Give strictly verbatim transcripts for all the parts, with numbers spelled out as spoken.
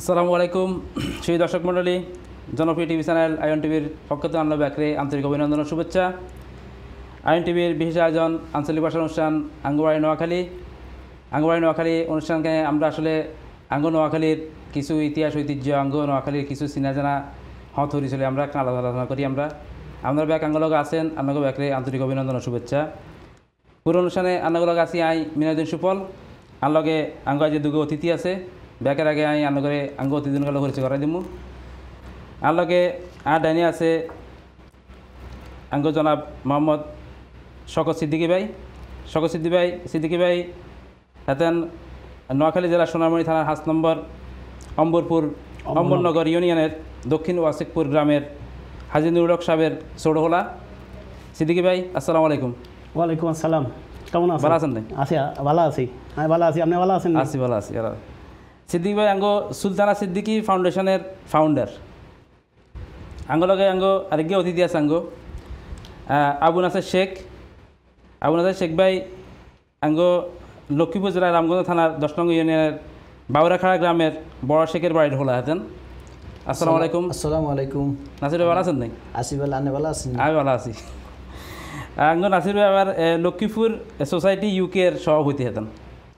আসসালামু আলাইকুম সেই দর্শক মণ্ডলী, জনপ্রিয় টিভি চ্যানেল আইএন টিভির পক্ষ থেকে আনলো ব্যাকরে আন্তরিক অভিনন্দন ও শুভেচ্ছা। আইএন টিভির বিশেষ আয়োজন আঞ্চলিক ভাষা অনুষ্ঠান আঙ্গো বাড়ি নোয়াখালী। আঙ্গো বাড়ি নোয়াখালী অনুষ্ঠানকে আমরা আসলে আঙ্গো নোয়াখালীর কিছু ইতিহাস ঐতিহ্য, আঙ্গো নোয়াখালীর কিছু চিনা জানা হত হরিচলে আমরা আলোচনা করি। আমরা আপনার ব্যাক আঙ্গলগ আছেন, আন্নাগো ব্যাকরে আন্তরিক অভিনন্দন ও শুভেচ্ছা। পুরো অনুষ্ঠানে আন্নাগলগ আছি আই মিনাজুদ্দিন সুফল, আনলগে আঙ্গো আজ দুগো অতিথি আছে। ব্যাকের আগে আমি আন্নগরে আঙ্গো অতিথিগুলো পরিচয় করাই দিব। আনলগে আর ডাইনি আছে আঙ্গো জনাব মোহাম্মদ শকত সিদ্দিকী ভাই। শকত সিদ্দিকী ভাই সিদ্দিকী ভাই হেতেন নোয়াখালী জেলার সোনারমণি থানার হাঁস নম্বর অম্বরপুর অম্বরনগর ইউনিয়নের দক্ষিণ ওয়াসিকপুর গ্রামের হাজি নুরুল হক সাহেবের ছোটহোলা। সিদ্দিকী ভাই আসসালামু আলাইকুম। ওয়ালাইকুম আসসালাম, কেমন আছেন? ভালো আছেন? ভাই আছি, ভালো আছি। আমি ভালো আছি, আপনি ভালো আছেন? আছি, ভালো আছি। সিদ্দিকী ভাই আঙ্গো সুলতানা সিদ্দিকী ফাউন্ডেশনের ফাউন্ডার। আঙ্গো লগে আঙ্গো আরেকগে অতিথি আছে আঙ্গো আবু নাসের শেখ। আবু নাসের শেখ ভাই আঙ্গো লক্ষ্মীপুর জেলার রামগঞ্জ থানার দশ নং ইউনিয়নের বাউরাখাড়া গ্রামের বড় শেখের বাড়ির হলা হাতেন। আসসালামু আলাইকুম। আসসালামু আলাইকুম। নাসির ভাই ভালো আছেন? নাই আসি ভালো, আপনি ভালো আছেন? আমি ভালো আছি। আঙ্গো নাসির ভাই আবার লক্ষ্মীপুর সোসাইটি ইউকের সভাপতি হেতেন।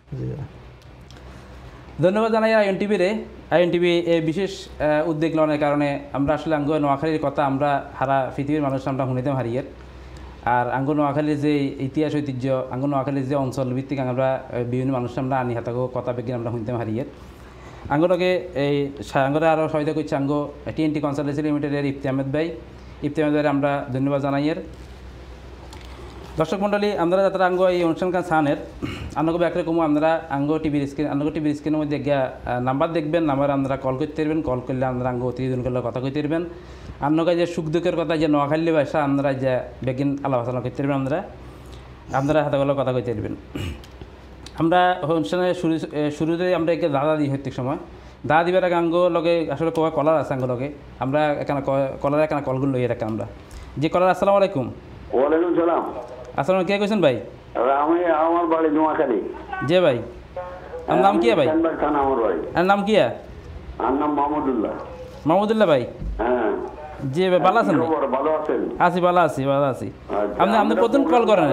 ধন্যবাদ জানাই আইএন টিভিরে। আইএন টিভি এই বিশেষ উদ্যোগ গ্রহণের কারণে আমরা আসলে আঙ্গো নোয়াখালীর কথা আমরা হারা পৃথিবীর মানুষ আমরা শুনিতাম হারিয়ে। আর আঙ্গো নোয়াখালীর যে ইতিহাস ঐতিহ্য, আঙ্গো নোয়াখালীর যে অঞ্চল ভিত্তিক আমরা বিভিন্ন মানুষ আমরা আনি হাতাগো কথা বেগিয়ে আমরা শুনতাম হারিয়ে। আঙ্গোটাকে এই আঙ্গরে আরও সহায়তা করছে আঙ্গো টিএনটি কনসালটেন্সি লিমিটেডের ইফতি আহমেদ ভাই। ইফতি আহমেদ ভাইয়ের আমরা ধন্যবাদ জানাইয়ের। দর্শক মণ্ডলী, আমরা যারা আঙ্গো এই অনুষ্ঠানকান সানের আন্নগো ব্যাকরে কমু আমরা আঙ্গো টিভির স্ক্রিন আন্নগো টিভির স্ক্রিনের মধ্যে গিয়া নাম্বার দেখবেন। নাম্বার আপনারা কল করতে পারবেন। কল করলে আমরা আঙ্গো অতিথিজন করলে কথা কইতে পারবেন। আন্নগা যে সুখ দুঃখের কথা যে নোয়াখালী ভাষা আমরা যে বেগিন আলাপ আলোচনা করতে পারবেন। আমরা আপনারা হাতে কথা কইতে পারবেন। আমরা অনুষ্ঠানের শুরু শুরুতে আমরা একে দাদা দিই প্রত্যেক সময়। দাদা দিবার আগে আঙ্গো লগে আসলে কোয়া কলার আছে আঙ্গো লগে আমরা এখানে কলার এখানে কলগুলো লইয়ে রাখি আমরা। যে কলার আসসালামু আলাইকুম। ওয়ালাইকুম সালাম। আসসালাম, কে কইছেন ভাই? আমি আমার বাড়ি নোয়াখালী। জি ভাই, আপনার নাম কি ভাই? আমার বাড়ি। আর নাম কি? আর নাম মাহমুদুল্লাহ। মাহমুদুল্লাহ ভাই। হ্যাঁ জি ভাই, ভালো আছেন? ভালো আছেন? আছি, ভালো আছি, ভালো আছি। আপনি আপনি কতদিন কল করেন?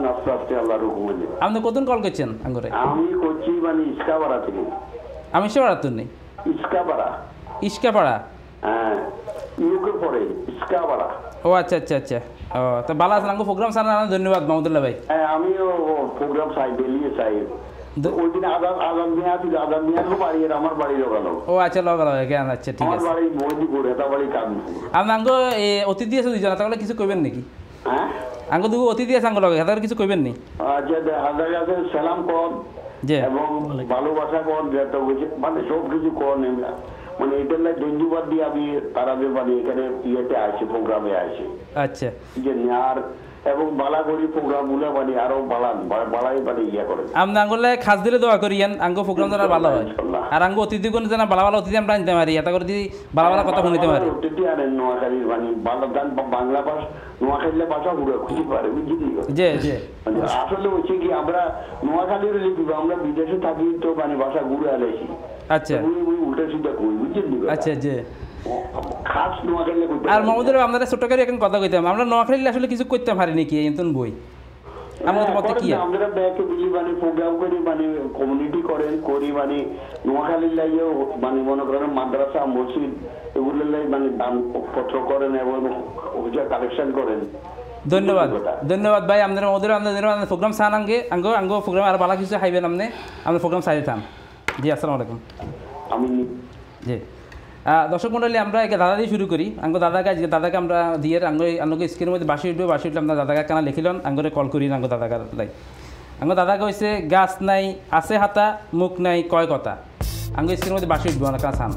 আপনি কতদিন কল করছেন আঙ্গরে? আমি করছি মানে ইস্কাপাড়া থেকে। আমি ইস্কাপাড়া তো নেই। ইস্কাপাড়া। ইস্কাপাড়া? হ্যাঁ, ইউকে পরে ইস্কাপাড়া। ও আচ্ছা আচ্ছা আচ্ছা। ও তো ভালো আছেন? আঙ্গো প্রোগ্রাম সারা ধন্যবাদ মাহমুদুল্লাহ ভাই। হ্যাঁ, আমিও প্রোগ্রাম চাই, ডেলিয়ে চাই। ওই দিন আজাদ আজাদ নিয়ে আসি, আজাদ নিয়ে আসবো বাড়ি, আমার বাড়ি লাগালো। ও আচ্ছা, লাগালো। কেন? আচ্ছা ঠিক আছে। আমার বাড়ি মহিদিপুর, এটা বাড়ি কাজ। আপনি আঙ্গো অতিথি আছে দুইজন, তাহলে কিছু কইবেন নাকি? হ্যাঁ, আঙ্গো দুগো অতিথি আছে আঙ্গো লগে, তাহলে কিছু কইবেন নি? আচ্ছা, হাজার কাছে সালাম কর এবং ভালোবাসা কর, যেটা মানে সব কিছু কর। মানে এটার লাই ধন্যবাদ দিয়ে আমি তারাদের বাড়ি এখানে ইয়েতে আসি, প্রোগ্রামে আসি। আচ্ছা, যে আর এবং বালা করি প্রোগ্রাম গুলো মানে আরো বালান বালাই মানে ইয়ে করে। আপনি আঙ্গলে খাস দিলে দোয়া করিয়েন আঙ্গো প্রোগ্রাম যেন ভালো হয়। আর আঙ্গো অতিথি কোন যেন ভালো ভালো অতিথি আমরা আনতে পারি, এটা করে যদি ভালো ভালো কথা শুনতে পারি। অতিথি আনেন নোয়াখালীর মানে বাংলা গান বাংলা ভাষা নোয়াখালীর ভাষা পুরো খুঁজে পারে, বুঝলি? জি জি। আসলে হচ্ছে কি আমরা নোয়াখালীর লিখি, আমরা বিদেশে থাকি তো মানে ভাষা ঘুরে আলেছি। আচ্ছা, উল্টা সিদ্ধা করি, বুঝলি? আচ্ছা জি। খাস নোয়াখালী। আর মাহমুদুর আপনারা ছোট করে এখন কথা কইতাম, আমরা নোয়াখালী আসলে কিছু করতে পারি নাকি এমন বই? আমরা তো মতে কি আমরা ব্যাকে বুঝি মানে প্রোগ্রাম করি, মানে কমিউনিটি করেন করি, মানে নোয়াখালীর লাইও মানে মনে করেন মাদ্রাসা মসজিদ এগুলোর লাই মানে দান পত্র করেন এবং ওইটা কালেকশন করেন। ধন্যবাদ ধন্যবাদ ভাই। আপনার ওদের আপনাদের প্রোগ্রাম চান আঙ্গে আঙ্গো আঙ্গো প্রোগ্রাম আর ভালো কিছু খাইবেন আপনি, আপনার প্রোগ্রাম চাই থাম। জি আসসালামু আলাইকুম। আমি জি দর্শক মন্ডলী, আমরা একে দাদা দিয়ে শুরু করি। আঙ্গো দাদাকে আজকে দাদাকে আমরা দিয়ে আঙ্গো আঙ্গো স্ক্রিনের মধ্যে বাসি উঠবো, বাসি উঠলে আমরা দাদাকে কানা লিখিলেন আঙ্গরে কল করি আঙ্গো দাদাকে লাই। আঙ্গো দাদাকে হয়েছে গাছ নাই আছে হাতা, মুখ নাই কয় কথা। আঙ্গো স্ক্রিনের মধ্যে বাসি উঠবো অনেক চান।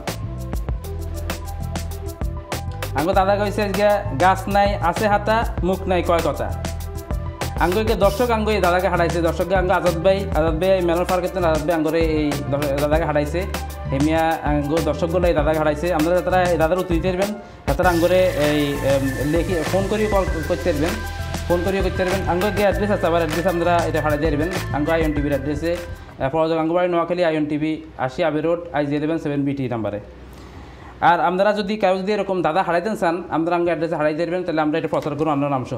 আঙ্গো দাদাকে হয়েছে আজকে গাছ নাই আছে হাতা, মুখ নাই কয় কথা। আঙ্গোকে দর্শক আঙ্গো এই দাদাকে হারাইছে। দর্শককে আঙ্গো আজাদ ভাই আজাদ ভাই মেনর ফার করতেন, আজাদ ভাই আঙ্গরে এই দাদাকে হারাইছে। হেমিয়া আঙ্গো দর্শকগুলো এই দাদাকে হারাইছে। আমরা তারা এই দাদার উত্তর দিতে পারবেন, তারা আঙ্গরে এই লেখি ফোন করিয়ে কল করতে পারবেন, ফোন করিয়ে করতে পারবেন। আঙ্গো যে অ্যাড্রেস আছে আবার অ্যাড্রেস আমরা এটা হারাই দিয়ে পারবেন। আঙ্গো আইএন টিভির অ্যাড্রেসে প্রযোজক আঙ্গবাড়ি নোয়াখালী আইএন টিভি আশি আবি রোড আইজি ইলেভেন সেভেন বিটি নাম্বারে। আর আপনারা যদি কেউ যদি এরকম দাদা হারাইতেন চান আমরা আঙ্গ অ্যাড্রেসে হারাই দেবেন, তাহলে আমরা এটা প্রচার করুন আপনার নাম সহ।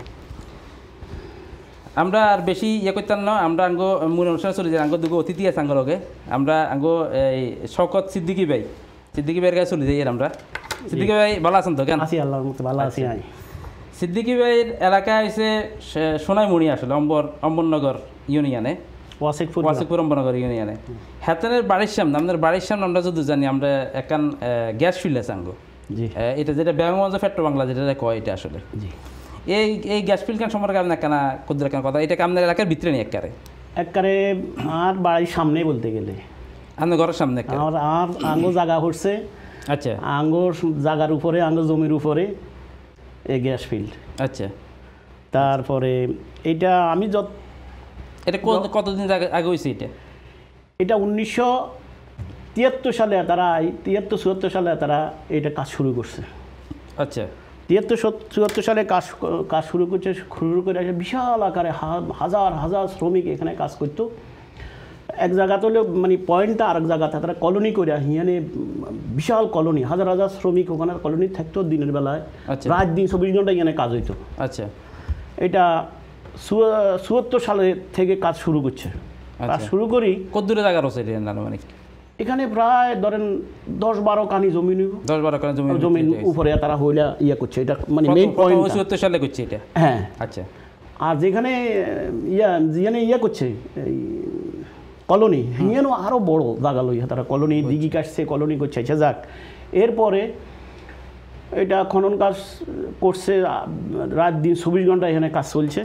আমরা আর বেশি ইয়ে করতাম না, আমরা আঙ্গ মূল অনুষ্ঠানে চলে যাই। আঙ্গ দুগো অতিথি আছে আঙ্গলগে, আমরা আঙ্গ এই শওকত সিদ্দিকি ভাই সিদ্দিকি ভাইয়ের কাছে চলে যাই। আমরা সিদ্দিকি ভাই ভালো আছেন তো? কেন আছি আল্লাহর মতো ভালো আছি। আমি সিদ্দিকি ভাইয়ের এলাকা হয়েছে সোনাইমুড়ি, আসলে অম্বর অম্বরনগর ইউনিয়নে, ওয়াসিকপুর ওয়াসিকপুর অম্বরনগর ইউনিয়নে। হাতেনের বাড়ির সামনে, আমাদের বাড়ির সামনে আমরা যদি জানি আমরা একান গ্যাস ফিল্ড আছে আঙ্গ, এটা যেটা ব্যাঙ্গঞ্জ পেট্রো বাংলা যেটা কয়, এটা আসলে এই এই গ্যাস ফিল্ড কেন সম্পর্কে আপনার কেনা কুদ্র কেন কথা, এটা আপনার এলাকার ভিতরে নেই একবারে? একবারে আর বাড়ির সামনে বলতে গেলে আপনার ঘরের সামনে আর আর আঙ্গো জায়গা করছে। আচ্ছা, আঙ্গোর জায়গার উপরে, আঙ্গো জমির উপরে এই গ্যাস ফিল্ড। আচ্ছা, তারপরে এটা আমি যত এটা কতদিন আগে হয়েছে? এটা এটা উনিশশো তিয়াত্তর সালে তারা তিয়াত্তর চুয়াত্তর সালে তারা এটা কাজ শুরু করছে। আচ্ছা, তিয়াত্তর চুয়াত্তর সালে কাজ কাজ শুরু করছে। শুরু করে বিশাল আকারে হাজার হাজার শ্রমিক এখানে কাজ করতো। এক জায়গা তো মানে পয়েন্টটা আরেক জায়গাতে তারা কলোনি করে হিয়ানে বিশাল কলোনি, হাজার হাজার শ্রমিক ওখানে কলোনি থাকতো দিনের বেলায়, রাত দিন চব্বিশ ঘন্টা এখানে কাজ হইতো। আচ্ছা, এটা চুয়াত্তর সালে থেকে কাজ শুরু করছে। কাজ শুরু করি কত দূরে জায়গা রয়েছে মানে এখানে প্রায় ধরেন দশ বারো কানি জমি নিব, দশ বারো কানি জমি জমির উপরে তারা হইলা ইয়ে করছে। এটা মানে মেইন পয়েন্ট চুয়াত্তর সালে করছে এটা। হ্যাঁ, আচ্ছা। আর যেখানে ইয়া যেখানে ইয়ে করছে এই কলোনি, হিয়ানো আরও বড় জায়গা লইয়া তারা কলোনি দিঘি কাটছে, কলোনি করছে। আচ্ছা যাক, এরপরে এটা খনন কাজ করছে, রাত দিন চব্বিশ ঘন্টা এখানে কাজ চলছে।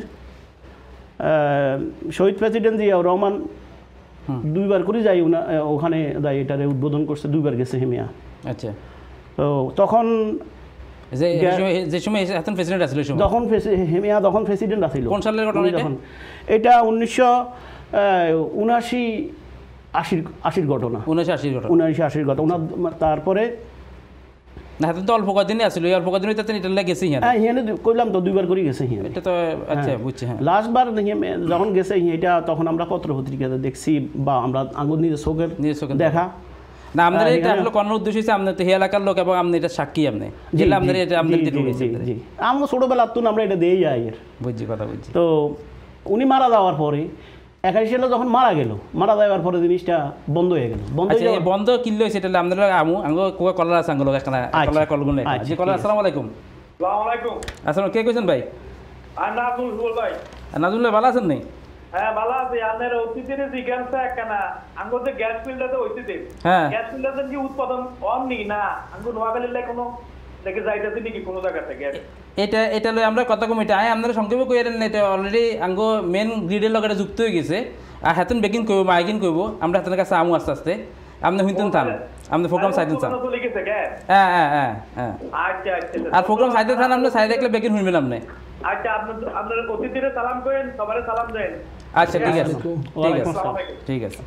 শহীদ প্রেসিডেন্ট জিয়াউর রহমান দুইবার করে যাই ওখানে যাই, এটারে উদ্বোধন করছে, দুইবার গেছে হেমিয়া। আচ্ছা, তো তখন যে সময় এখন প্রেসিডেন্ট আছিল, যখন হেমিয়া তখন প্রেসিডেন্ট আছিল। কোন সালের ঘটনা এটা? এটা উনিশশো উনআশি আশির আশির ঘটনা, উনিশশো আশির ঘটনা, উনিশশো আশির ঘটনা। তারপরে না হাতে তো অল্প কদিনই আসলে, অল্প কদিন হইতে এটা গেছে। হ্যাঁ, হিয়ানে কইলাম তো দুইবার করে গেছে হিয়ানে। এটা তো আচ্ছা বুঝছি। হ্যাঁ, লাস্টবার যখন গেছে এটা তখন আমরা পত্র পত্রিকাতে দেখছি বা আমরা আঙ্গুর নিজের চোখের দেখা। না আমাদের এটা আসলে কোন উদ্দেশ্য হইছে আপনি তো এই এলাকার লোক এবং আপনি এটা সাক্ষী, আপনি যেটা আমাদের এটা আমাদের দিতে হইছে। জি, আমরা ছোটবেলা তো আমরা এটা দেই যাই এর। বুঝছি, কথা বুঝছি। তো উনি মারা যাওয়ার পরে একাশি সালে যখন মারা গেল, মারা যাওয়ার পরে জিনিসটা বন্ধ হয়ে গেল। বন্ধ হয়ে বন্ধ কিনলে হয়েছে এটা আমাদের আমু আঙ্গো কোকা কলার আছে আঙ্গো এখানে কলার কলগুন লেখা জি কলার। আসসালামু আলাইকুম। আসসালামু আলাইকুম। আসসালাম, কে কইছেন ভাই? আর নাজুল বল ভাই। নাজুল ভাই ভালো আছেন নি? হ্যাঁ ভালো আছি। আপনার অতিথিরে জিজ্ঞাসা একখানা আঙ্গো যে গ্যাস ফিল্ডাতে হইতেছে, হ্যাঁ গ্যাস ফিল্ডাতে কি উৎপাদন কম নি না আঙ্গো নোয়াখালীর লাই কোনো দেখে যাইতাছে নাকি কোনো জায়গা থেকে? এটা এটা লই আমরা কথা কম, এটা আই আপনারা সংক্ষেপে কইরেন না, এটা অলরেডি আঙ্গো মেন গ্রিডের লগে যুক্ত হয়ে গেছে। আর হাতেন বেকিং কইব, মাইকিং কইব, আমরা হাতের কাছে আমু আস্তে আস্তে। আপনি হইতেন থান, আপনি প্রোগ্রাম সাইতেন থান। হ্যাঁ হ্যাঁ হ্যাঁ হ্যাঁ, আচ্ছা আচ্ছা। আর প্রোগ্রাম সাইতে থান, আপনি সাইড দেখলে বেকিং হইবেন আপনি। আচ্ছা, আপনি আপনার অতিথিরে সালাম করেন, সবারে সালাম দেন। আচ্ছা ঠিক আছে, ঠিক আছে, ঠিক আছে।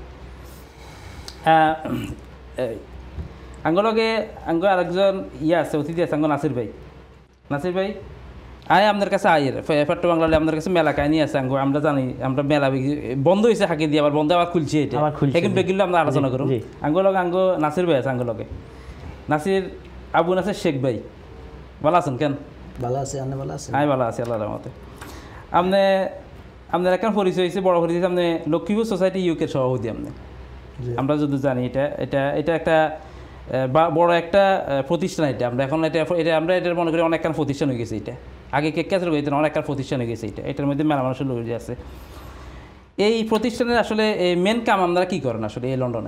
আঙ্গলগে আঙ্গ আরেকজন ইয়ে আছে, অতিথি আছে, আঙ্গ নাসির ভাই। নাসির ভাই আয় আপনার কাছে আয়ের পেট্রো বাংলালে আপনার কাছে মেলা কাহিনী আছে আঙ্গো, আমরা জানি আমরা মেলা বন্ধ হয়েছে হাঁকি দিয়ে, আবার বন্ধ আবার খুলছে। এটা এখন বেগিল আমরা আলোচনা করুন। আঙ্গো লগে আঙ্গো নাসির ভাই আছে, আঙ্গো লগে নাসির আবু নাসির শেখ ভাই ভালো আছেন? কেন ভালো আছে, আপনি ভালো আছেন? আমি ভালো আছি আল্লাহর রহমতে। আপনি আপনার এখন পরিচয় হয়েছে, বড় পরিচয়, আপনি লক্ষ্মীপুর সোসাইটি ইউকের সভাপতি। আপনি আমরা যদি জানি এটা এটা এটা একটা বড় একটা প্রতিষ্ঠান। এটা আমরা এখন এটা এটা আমরা এটা মনে করি অনেক কান প্রতিষ্ঠান হয়ে গেছে। এটা আগে কে ক্যাসের হইতে অনেক কান প্রতিষ্ঠান হয়ে গেছে। এটা এটার মধ্যে মেলা মানুষের লোক আছে। এই প্রতিষ্ঠানের আসলে মেন কাম আপনারা কী করেন আসলে এই লন্ডনে?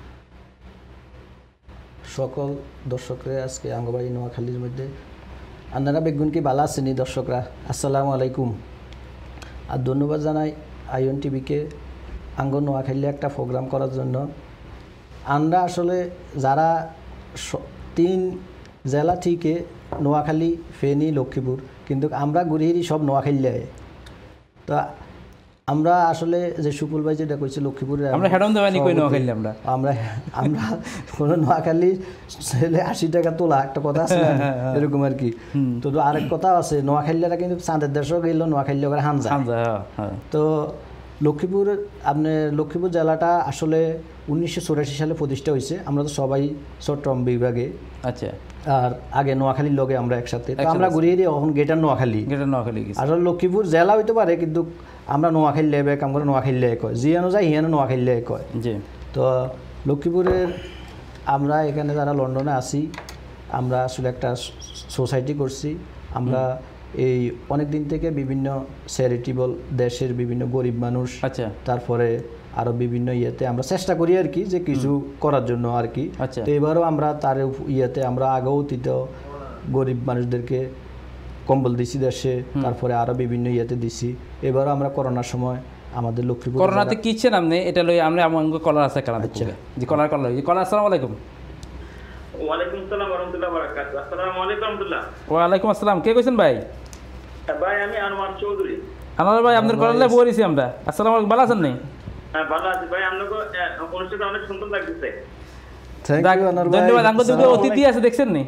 সকল দর্শকরা আজকে আঙ্গবাড়ি নোয়াখালীর মধ্যে আপনারা বেগুন কি ভালো আছেনি দর্শকরা? আসসালামু আলাইকুম। আর ধন্যবাদ জানাই আইএন টিভিকে আঙ্গ নোয়াখালী একটা প্রোগ্রাম করার জন্য। আমরা আসলে যারা তিন জেলা থেকে নোয়াখালী, ফেনী, লক্ষ্মীপুর, কিন্তু আমরা ঘুরিয়ে সব নোয়াখালী। তো আমরা আসলে যে সুকুল ভাই যেটা কইছে লক্ষ্মীপুরে আমরা হেডন দেওয়ানি কই নোয়াখালী, আমরা আমরা আমরা কোনো নোয়াখালী ছেলে আশি টাকা তোলা একটা কথা আছে এরকম আর কি। তো আরেক কথা আছে, নোয়াখালীরা কিন্তু চাঁদের দেশও গেল, নোয়াখালী ওখানে হানজা। তো লক্ষ্মীপুর আপনার লক্ষ্মীপুর জেলাটা আসলে উনিশশো চৌরাশি সালে প্রতিষ্ঠা হয়েছে। আমরা তো সবাই চট্টগ্রাম বিভাগে, আচ্ছা, আর আগে নোয়াখালীর লগে আমরা একসাথে, তো আমরা ঘুরিয়ে দিই এখন গেটার নোয়াখালী। গেটার নোয়াখালী আসলে লক্ষ্মীপুর জেলা হইতে পারে, কিন্তু আমরা নোয়াখালী লেবে কাম করে নোয়াখালী লেগে কয়, জিয়ানো যায় হিয়ানো নোয়াখালী লেগে কয়। জি। তো লক্ষ্মীপুরের আমরা এখানে যারা লন্ডনে আছি, আমরা আসলে একটা সোসাইটি করছি। আমরা এই অনেক দিন থেকে বিভিন্ন চ্যারিটেবল দেশের বিভিন্ন গরিব মানুষ, আচ্ছা, তারপরে আরো বিভিন্ন ইয়েতে আমরা চেষ্টা করি আর কি, যে কিছু করার জন্য আর কি। আচ্ছা। তো এবারও আমরা তার ইয়েতে আমরা আগেও অতীত গরিব মানুষদেরকে কম্বল দিছি দেশে, তারপরে আরো বিভিন্ন ইয়েতে দিছি। এবারও আমরা করোনার সময় আমাদের লক্ষ্মীপুর করোনাতে কি ছিলেন আপনি এটা লই আমরা আমগো কলার আছে কানা আচ্ছা। জি কলার কলার জি কলার। আসসালামু আলাইকুম। ওয়ালাইকুম আসসালাম ওয়া রাহমাতুল্লাহি ওয়া বারাকাতুহু। আসসালামু আলাইকুম রাহমাতুল্লাহ। ওয়া আলাইকুম আসসালাম। কে কইছেন ভাই? ভাই আমি আনোয়ার চৌধুরী। আনোয়ার ভাই আপনার কলারে বইছি আমরা। আসসালামু আলাইকুম, ভালো আছেন নি? হ্যাঁ ভালো আছি ভাই, আপনাকে অনুষ্ঠানটা অনেক সুন্দর লাগতেছে। থ্যাংক ইউ আনোয়ার ভাই। ধন্যবাদ। আমগো দুটো অতিথি আছে দেখছেন নি?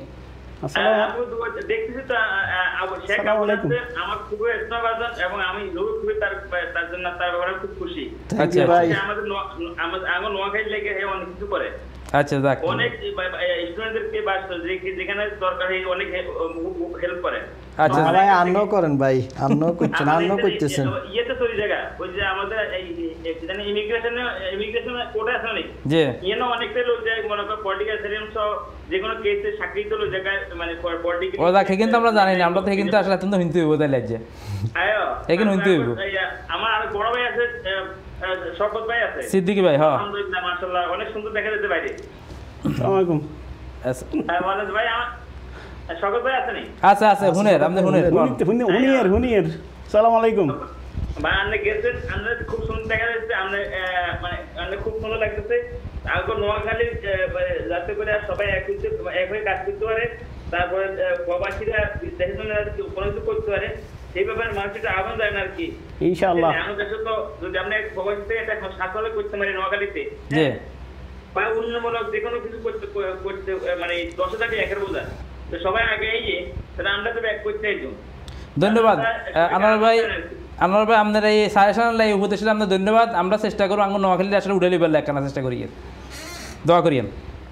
দেখতেছি তো শেখ আমার খুবই স্নেহভাজন এবং আমি খুবই তার তার জন্য তার ব্যাপারে খুব খুশি। থ্যাংক ইউ ভাই। আমাদের আমার নোয়াখালী লেগে অনেক কিছু করে। আচ্ছা, যাক, অনেক স্টুডেন্টদেরকে বা যেখানে দরকার অনেক হেল্প করে। আচ্ছা ভাই, আন্ন করেন ভাই, আন্ন করছেন, আন্ন করতেছেন। ইয়েতে তৈরি জায়গা ওই যে আমাদের এই ইমিগ্রেশন ইমিগ্রেশন কোর্টে আছে না, জি, ইয়ে না অনেকটাই লোক যায় মনে করেন পলিটিক্যাল সেরিয়াম সহ যে কোনো কেসে সাক্ষী তো লোক জায়গায় মানে পলিটিক্যাল ও দেখে কিন্তু আমরা জানি না, আমরা তো কিন্তু আসলে তুমি হিন্দি হইব তাই লাগছে। আয়ো এখানে হিন্দি হইব। আমার আর বড় ভাই আছে শওকত ভাই আছে, সিদ্দিকী ভাই। হ্যাঁ, আলহামদুলিল্লাহ মাশাআল্লাহ অনেক সুন্দর দেখা যাচ্ছে বাইরে। আসসালামু আলাইকুম। হ্যাঁ ওয়ালাইকুম ভাই, আমার শওকত ভাই আছে নি? আচ্ছা আচ্ছা, হুনের আপনি হুনের হুনিয়ার হুনিয়ার আসসালামু আলাইকুম ভাই। আপনি গেছেন, আপনার খুব সুন্দর দেখা যাচ্ছে, আপনি মানে আপনি খুব সুন্দর লাগতেছে। আগে নোয়াখালী যাতে করে সবাই এক এক হয়ে কাজ করতে পারে, তারপরে প্রবাসীরা দেশের জন্য কোনো কিছু করতে পারে, সেই ব্যাপারে মানুষটা আহ্বান যায় না আর কি। ইনশাআল্লাহ আমার দেশে তো যদি আপনি প্রবাসীতে এটা সাফল্য করতে পারি নোয়াখালীতে, জি, বা উন্নয়নমূলক যে কোনো কিছু করতে করতে মানে দশ টাকা একের বোঝা, তো সবাই আগে এই যে তাহলে আমরা তো ব্যাক করতে চাইছো। ধন্যবাদ আনোয়ার ভাই। আনোয়ার ভাই আপনার এই সাজেশন লাই উপদেশ আপনার ধন্যবাদ। আমরা চেষ্টা করব আঙ্গু নোয়াখালী আসলে উড়ে লিবার লেখানা চেষ্টা করি, দোয়া করিয়েন।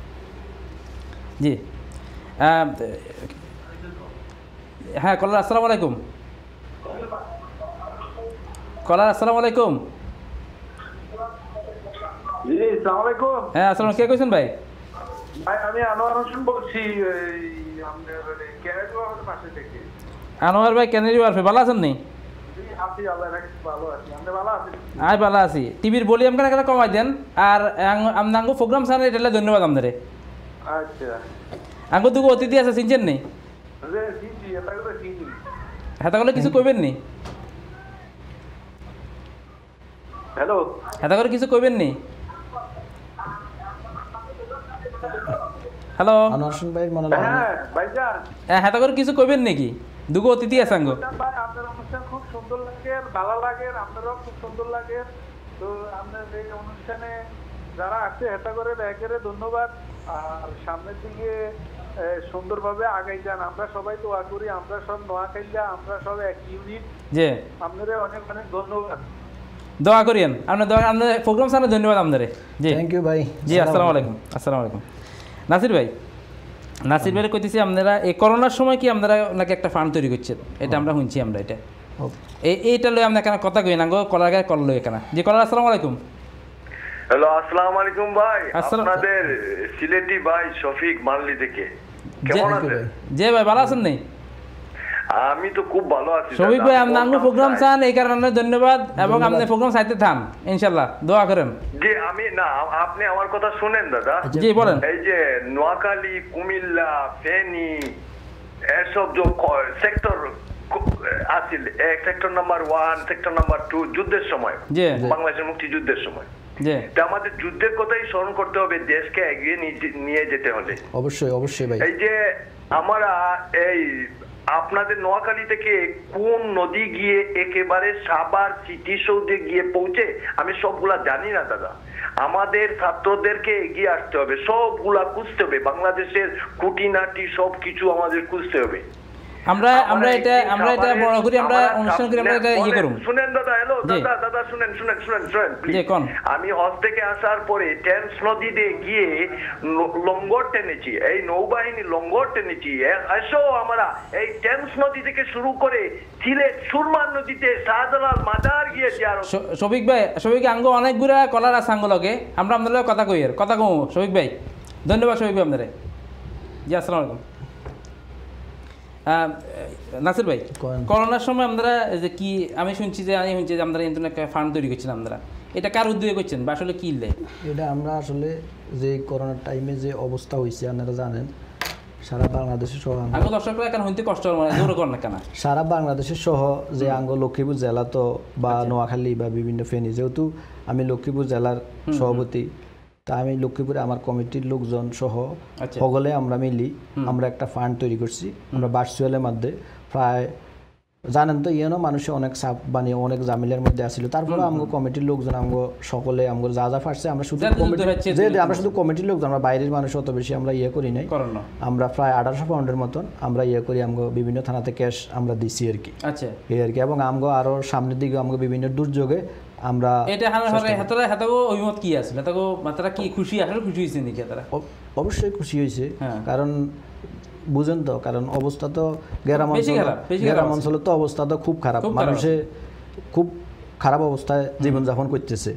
জি, হ্যাঁ কলার আসসালামু আলাইকুম। কলার আসসালামু আলাইকুম। জি আসসালামু আলাইকুম। হ্যাঁ আসসালাম, কে কইছেন ভাই? ভাই আমি আনোয়ার হোসেন বলছি, এই আমাদের ক্যানাডা ওয়ার্ফের পাশে থেকে। আনোয়ার ভাই ক্যানাডা ওয়ার্ফে ভালো আছেন নি? জি আছি, আল্লাহ রাখছে, ভালো আছি। আপনি ভালো আছেন? আই ভালো আছি। টিভির ভলিউম কেন কেন কমাই দেন, আর আপনি আঙ্গু প্রোগ্রাম সারে এটা ধন্যবাদ আপনারে। আচ্ছা, আঙ্গু দুগো অতিথি আছে চিনছেন নি? জি জি জি, এটা তো ঠিক। হেতা করে কিছু কইবেন নি? হ্যালো, হেতা করে কিছু কইবেন নি? হ্যালো আনোয়ার হোসেন ভাই মনে হয়। হ্যাঁ ভাইজান, হ্যাঁ হেতা করে কিছু কইবেন নাকি? দুগো অতিথি আছে আঙ্গু। ভাই আপনার অনুষ্ঠান খুব সুন্দর লাগে, ভালো লাগে, আপনারও খুব সুন্দর লাগে। তো আপনার এই অনুষ্ঠানে যারা আছে হেতা করে দেখে ধন্যবাদ। আর সামনের দিকে সুন্দরভাবে আগাই যান, আমরা সবাই দোয়া করি। আমরা সব নোয়াখালীরা, আমরা সব এক ইউনিট। জি, আপনাদের অনেক অনেক ধন্যবাদ। দোয়া করিয়েন। আপনার দোয়া আপনার প্রোগ্রাম সারে ধন্যবাদ আপনারে। জি থ্যাংক ইউ ভাই। জি, আসসালামু আলাইকুম। আসসালামু আলাইকুম। নাসির ভাই, নাসির ভাই কইতেছি আপনারা এই করোনার সময় কি আপনারা নাকি একটা ফান্ড তৈরি করছেন, এটা আমরা শুনছি আমরা এটা এই এইটা লই আমরা কেন কথা কই না গো, কলার গায়ে কল লই কেন। জি কলার আসসালামু আলাইকুম। হ্যালো আসসালামু আলাইকুম ভাই, আসসালাম। আপনাদের সিলেটি ভাই শফিক মানলি থেকে কেমন আছেন? জি ভাই ভালো আছেন নি? আমি তো খুব ভালো আছি শফিক ভাই, আপনি আঙ্গু প্রোগ্রাম চান এই কারণে ধন্যবাদ, এবং আপনি প্রোগ্রাম চাইতে থান ইনশাআল্লাহ, দোয়া করেন। জি আমি না, আপনি আমার কথা শুনেন দাদা। জি বলেন। এই যে নোয়াখালী, কুমিল্লা, ফেনী এসব যে সেক্টর আছিল, এক sector number one, sector number two যুদ্ধের সময়, জি বাংলাদেশের মুক্তিযুদ্ধের সময়, জি আমাদের যুদ্ধের কথাই স্মরণ করতে হবে, দেশকে এগিয়ে নিয়ে যেতে হলে। অবশ্যই অবশ্যই ভাই। এই যে আমরা এই আপনাদের নোয়াখালী থেকে কোন নদী গিয়ে একেবারে সাভার স্মৃতিসৌধে গিয়ে পৌঁছে আমি সবগুলা জানি না দাদা। আমাদের ছাত্রদেরকে এগিয়ে আসতে হবে, সবগুলা খুঁজতে হবে, বাংলাদেশের খুঁটিনাটি সব কিছু আমাদের খুঁজতে হবে। আমরা আমরা এটা আমরা এটা বড় করি আমরা অনুষ্ঠান করি আমরা এটা ইয়ে করব শুনেন দাদা হ্যালো দাদা দাদা শুনেন শুনেন শুনেন শুনেন জি কোন আমি হজ থেকে আসার পরে টেমস নদীতে গিয়ে লঙ্গর টেনেছি এই নৌবাহিনী লঙ্গর টেনেছি এসো আমরা এই টেমস নদী থেকে শুরু করে সিলেট সুরমা নদীতে শাহজালাল মাজার গিয়ে জিয়ারত শফিক ভাই শফিক আঙ্গ অনেকগুলা কলার আছে আঙ্গ লগে আমরা আপনাদের কথা কই এর কথা কম শফিক ভাই ধন্যবাদ শফিক ভাই আপনারে জি আসসালামু আলাইকুম নাসির ভাই করোনার সময় আমরা যে কি আমি শুনছি যে আমি শুনছি যে আমরা ইন্টারনেট ফান্ড তৈরি করছিলাম আমরা এটা কার উদ্যোগে করছেন বা আসলে কি এটা আমরা আসলে যে করোনার টাইমে যে অবস্থা হয়েছে আপনারা জানেন সারা বাংলাদেশের সহ আঙ্গ দর্শকরা এখন হইতে কষ্ট মানে দূর করেন না কেন সারা বাংলাদেশের সহ যে আঙ্গ লক্ষ্মীপুর জেলা তো বা নোয়াখালী বা বিভিন্ন ফেনী যেহেতু আমি লক্ষ্মীপুর জেলার সভাপতি তা আমি লক্ষ্মীপুরে আমার কমিটির লোকজন সহ সকলে আমরা মিলি আমরা একটা ফান্ড তৈরি করছি আমরা ভার্চুয়ালের মধ্যে প্রায় জানেন তো ইয়েনো মানুষের অনেক চাপ বানিয়ে অনেক জামিলের মধ্যে আসছিল তারপরে আমগো কমিটির লোকজন আমগো সকলে আমগো যা যা ফাটছে আমরা শুধু যে আমরা শুধু কমিটির লোকজন আমরা বাইরের মানুষ অত বেশি আমরা ইয়ে করি নাই আমরা প্রায় আঠারোশো পাউন্ডের মতন আমরা ইয়ে করি আমগো বিভিন্ন থানাতে ক্যাশ আমরা দিছি আর কি আচ্ছা এই আর কি এবং আমগো আরো সামনের দিকে আমগো বিভিন্ন দুর্যোগে আমরা এটা হারে হাতরা হাতাগো অভিমত কি আছে তাগো মাত্রা কি খুশি আসলে খুশি হইছে নাকি তারা অবশ্যই খুশি হইছে কারণ বুঝেন তো কারণ অবস্থা তো গ্রাম অঞ্চল গ্রাম অঞ্চলে তো অবস্থা তো খুব খারাপ মানুষে খুব খারাপ অবস্থায় জীবনযাপন করতেছে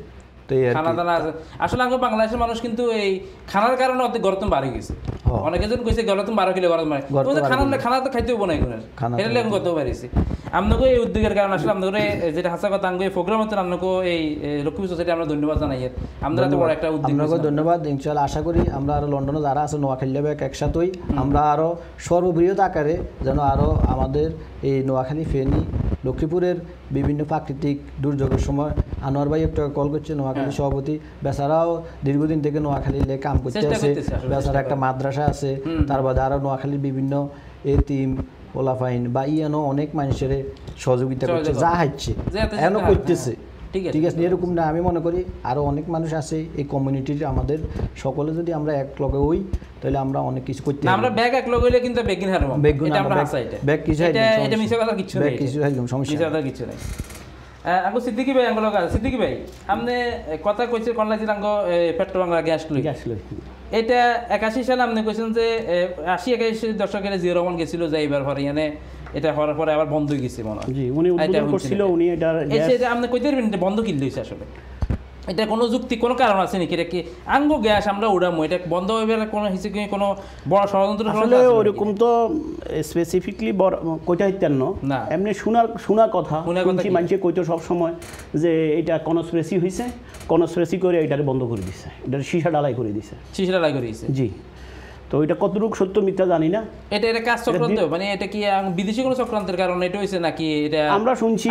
আসলে আমাদের বাংলাদেশের মানুষ কিন্তু এই খানার কারণে অত গরম বাড়ে গেছে অনেকে জন কইছে গরম বারো কিলো গরম খানা খানা তো খাইতেও বনাই কোন এটা আমি গত বাড়িছি আপনাকে এই উদ্যোগের কারণে আসলে আপনাদের যেটা হাসা কথা আঙ্গ এই প্রোগ্রাম হচ্ছে আপনাকে এই লক্ষ্মী সোসাইটি আমরা ধন্যবাদ জানাই আমরা এত বড় একটা উদ্যোগ আপনাকে ধন্যবাদ ইনশাআল্লাহ আশা করি আমরা আরো লন্ডনে যারা আছে নোয়াখালী ব্যাক একসাথেই আমরা আরো সর্ববৃহৎ আকারে যেন আরো আমাদের এই নোয়াখালী ফেনী লক্ষ্মীপুরের বিভিন্ন প্রাকৃতিক দুর্যোগের সময় আনোয়ার ভাই একটা কল করছে নোয়াখালী সভাপতি বেচারাও দীর্ঘদিন থেকে নোয়াখালী কাম করতে আছে বেচারা একটা মাদ্রাসা আছে তার বাদে আরো নোয়াখালীর বিভিন্ন এতিম ওলাফাইন বা ইয়ানো অনেক মানুষের সহযোগিতা করছে যা হাইছে এখনো করতেছে ঠিক আছে এরকম না আমি মনে করি আরো অনেক মানুষ আছে এই কমিউনিটির আমাদের সকলে যদি আমরা এক লগে হই তাহলে আমরা অনেক কিছু করতে পারবো আমরা ব্যাগ এক লগে হইলে কিন্তু বেগিন হারবো এটা আমরা হাসাই ব্যাগ কিছু এটা এটা মিছা কথা কিছু ব্যাগ কিছু একদম সমস্যা মিছা কথা কিছু নাই আঙ্গো সিদ্দিকী ভাই আঙ্গো লগা সিদ্দিকী ভাই আপনি কথা কইছে কনলাজির আঙ্গো পেট্রো বাংলা গ্যাস লই গ্যাস লই এটা একাশি সালে আপনি কইছেন যে আশি একাশি দশকের জিও রহমান গেছিল যে এবার পরে এনে এটা হওয়ার পরে আবার বন্ধ হয়ে গেছে মনে হয় জি উনি উদ্বোধন করছিল উনি এটা এটা আপনি কইতে পারবেন এটা বন্ধ কিল হইছে আসলে এটা কোনো যুক্তি কোনো কারণ আছে নাকি এটা কি আঙ্গো গ্যাস আমরা উড়ামো এটা বন্ধ হইবে কোনো হিসেবে কোনো বড় ষড়যন্ত্র আসলে ওরকম তো স্পেসিফিকলি কইটা হইতেন না এমনি শোনার শোনা কথা শুনছি মানুষে কইতো সব সময় যে এটা কনস্পিরেসি হইছে কনস্পিরেসি করে এটারে বন্ধ করে দিছে এটা সীসা ডালাই করে দিছে সীসা ডালাই করে দিছে জি তো এটা কতটুকু সত্য মিথ্যা জানি না এটা এটা কাজ চক্রান্ত মানে এটা কি বিদেশি কোনো চক্রান্তের কারণে এটা হইছে নাকি এটা আমরা শুনছি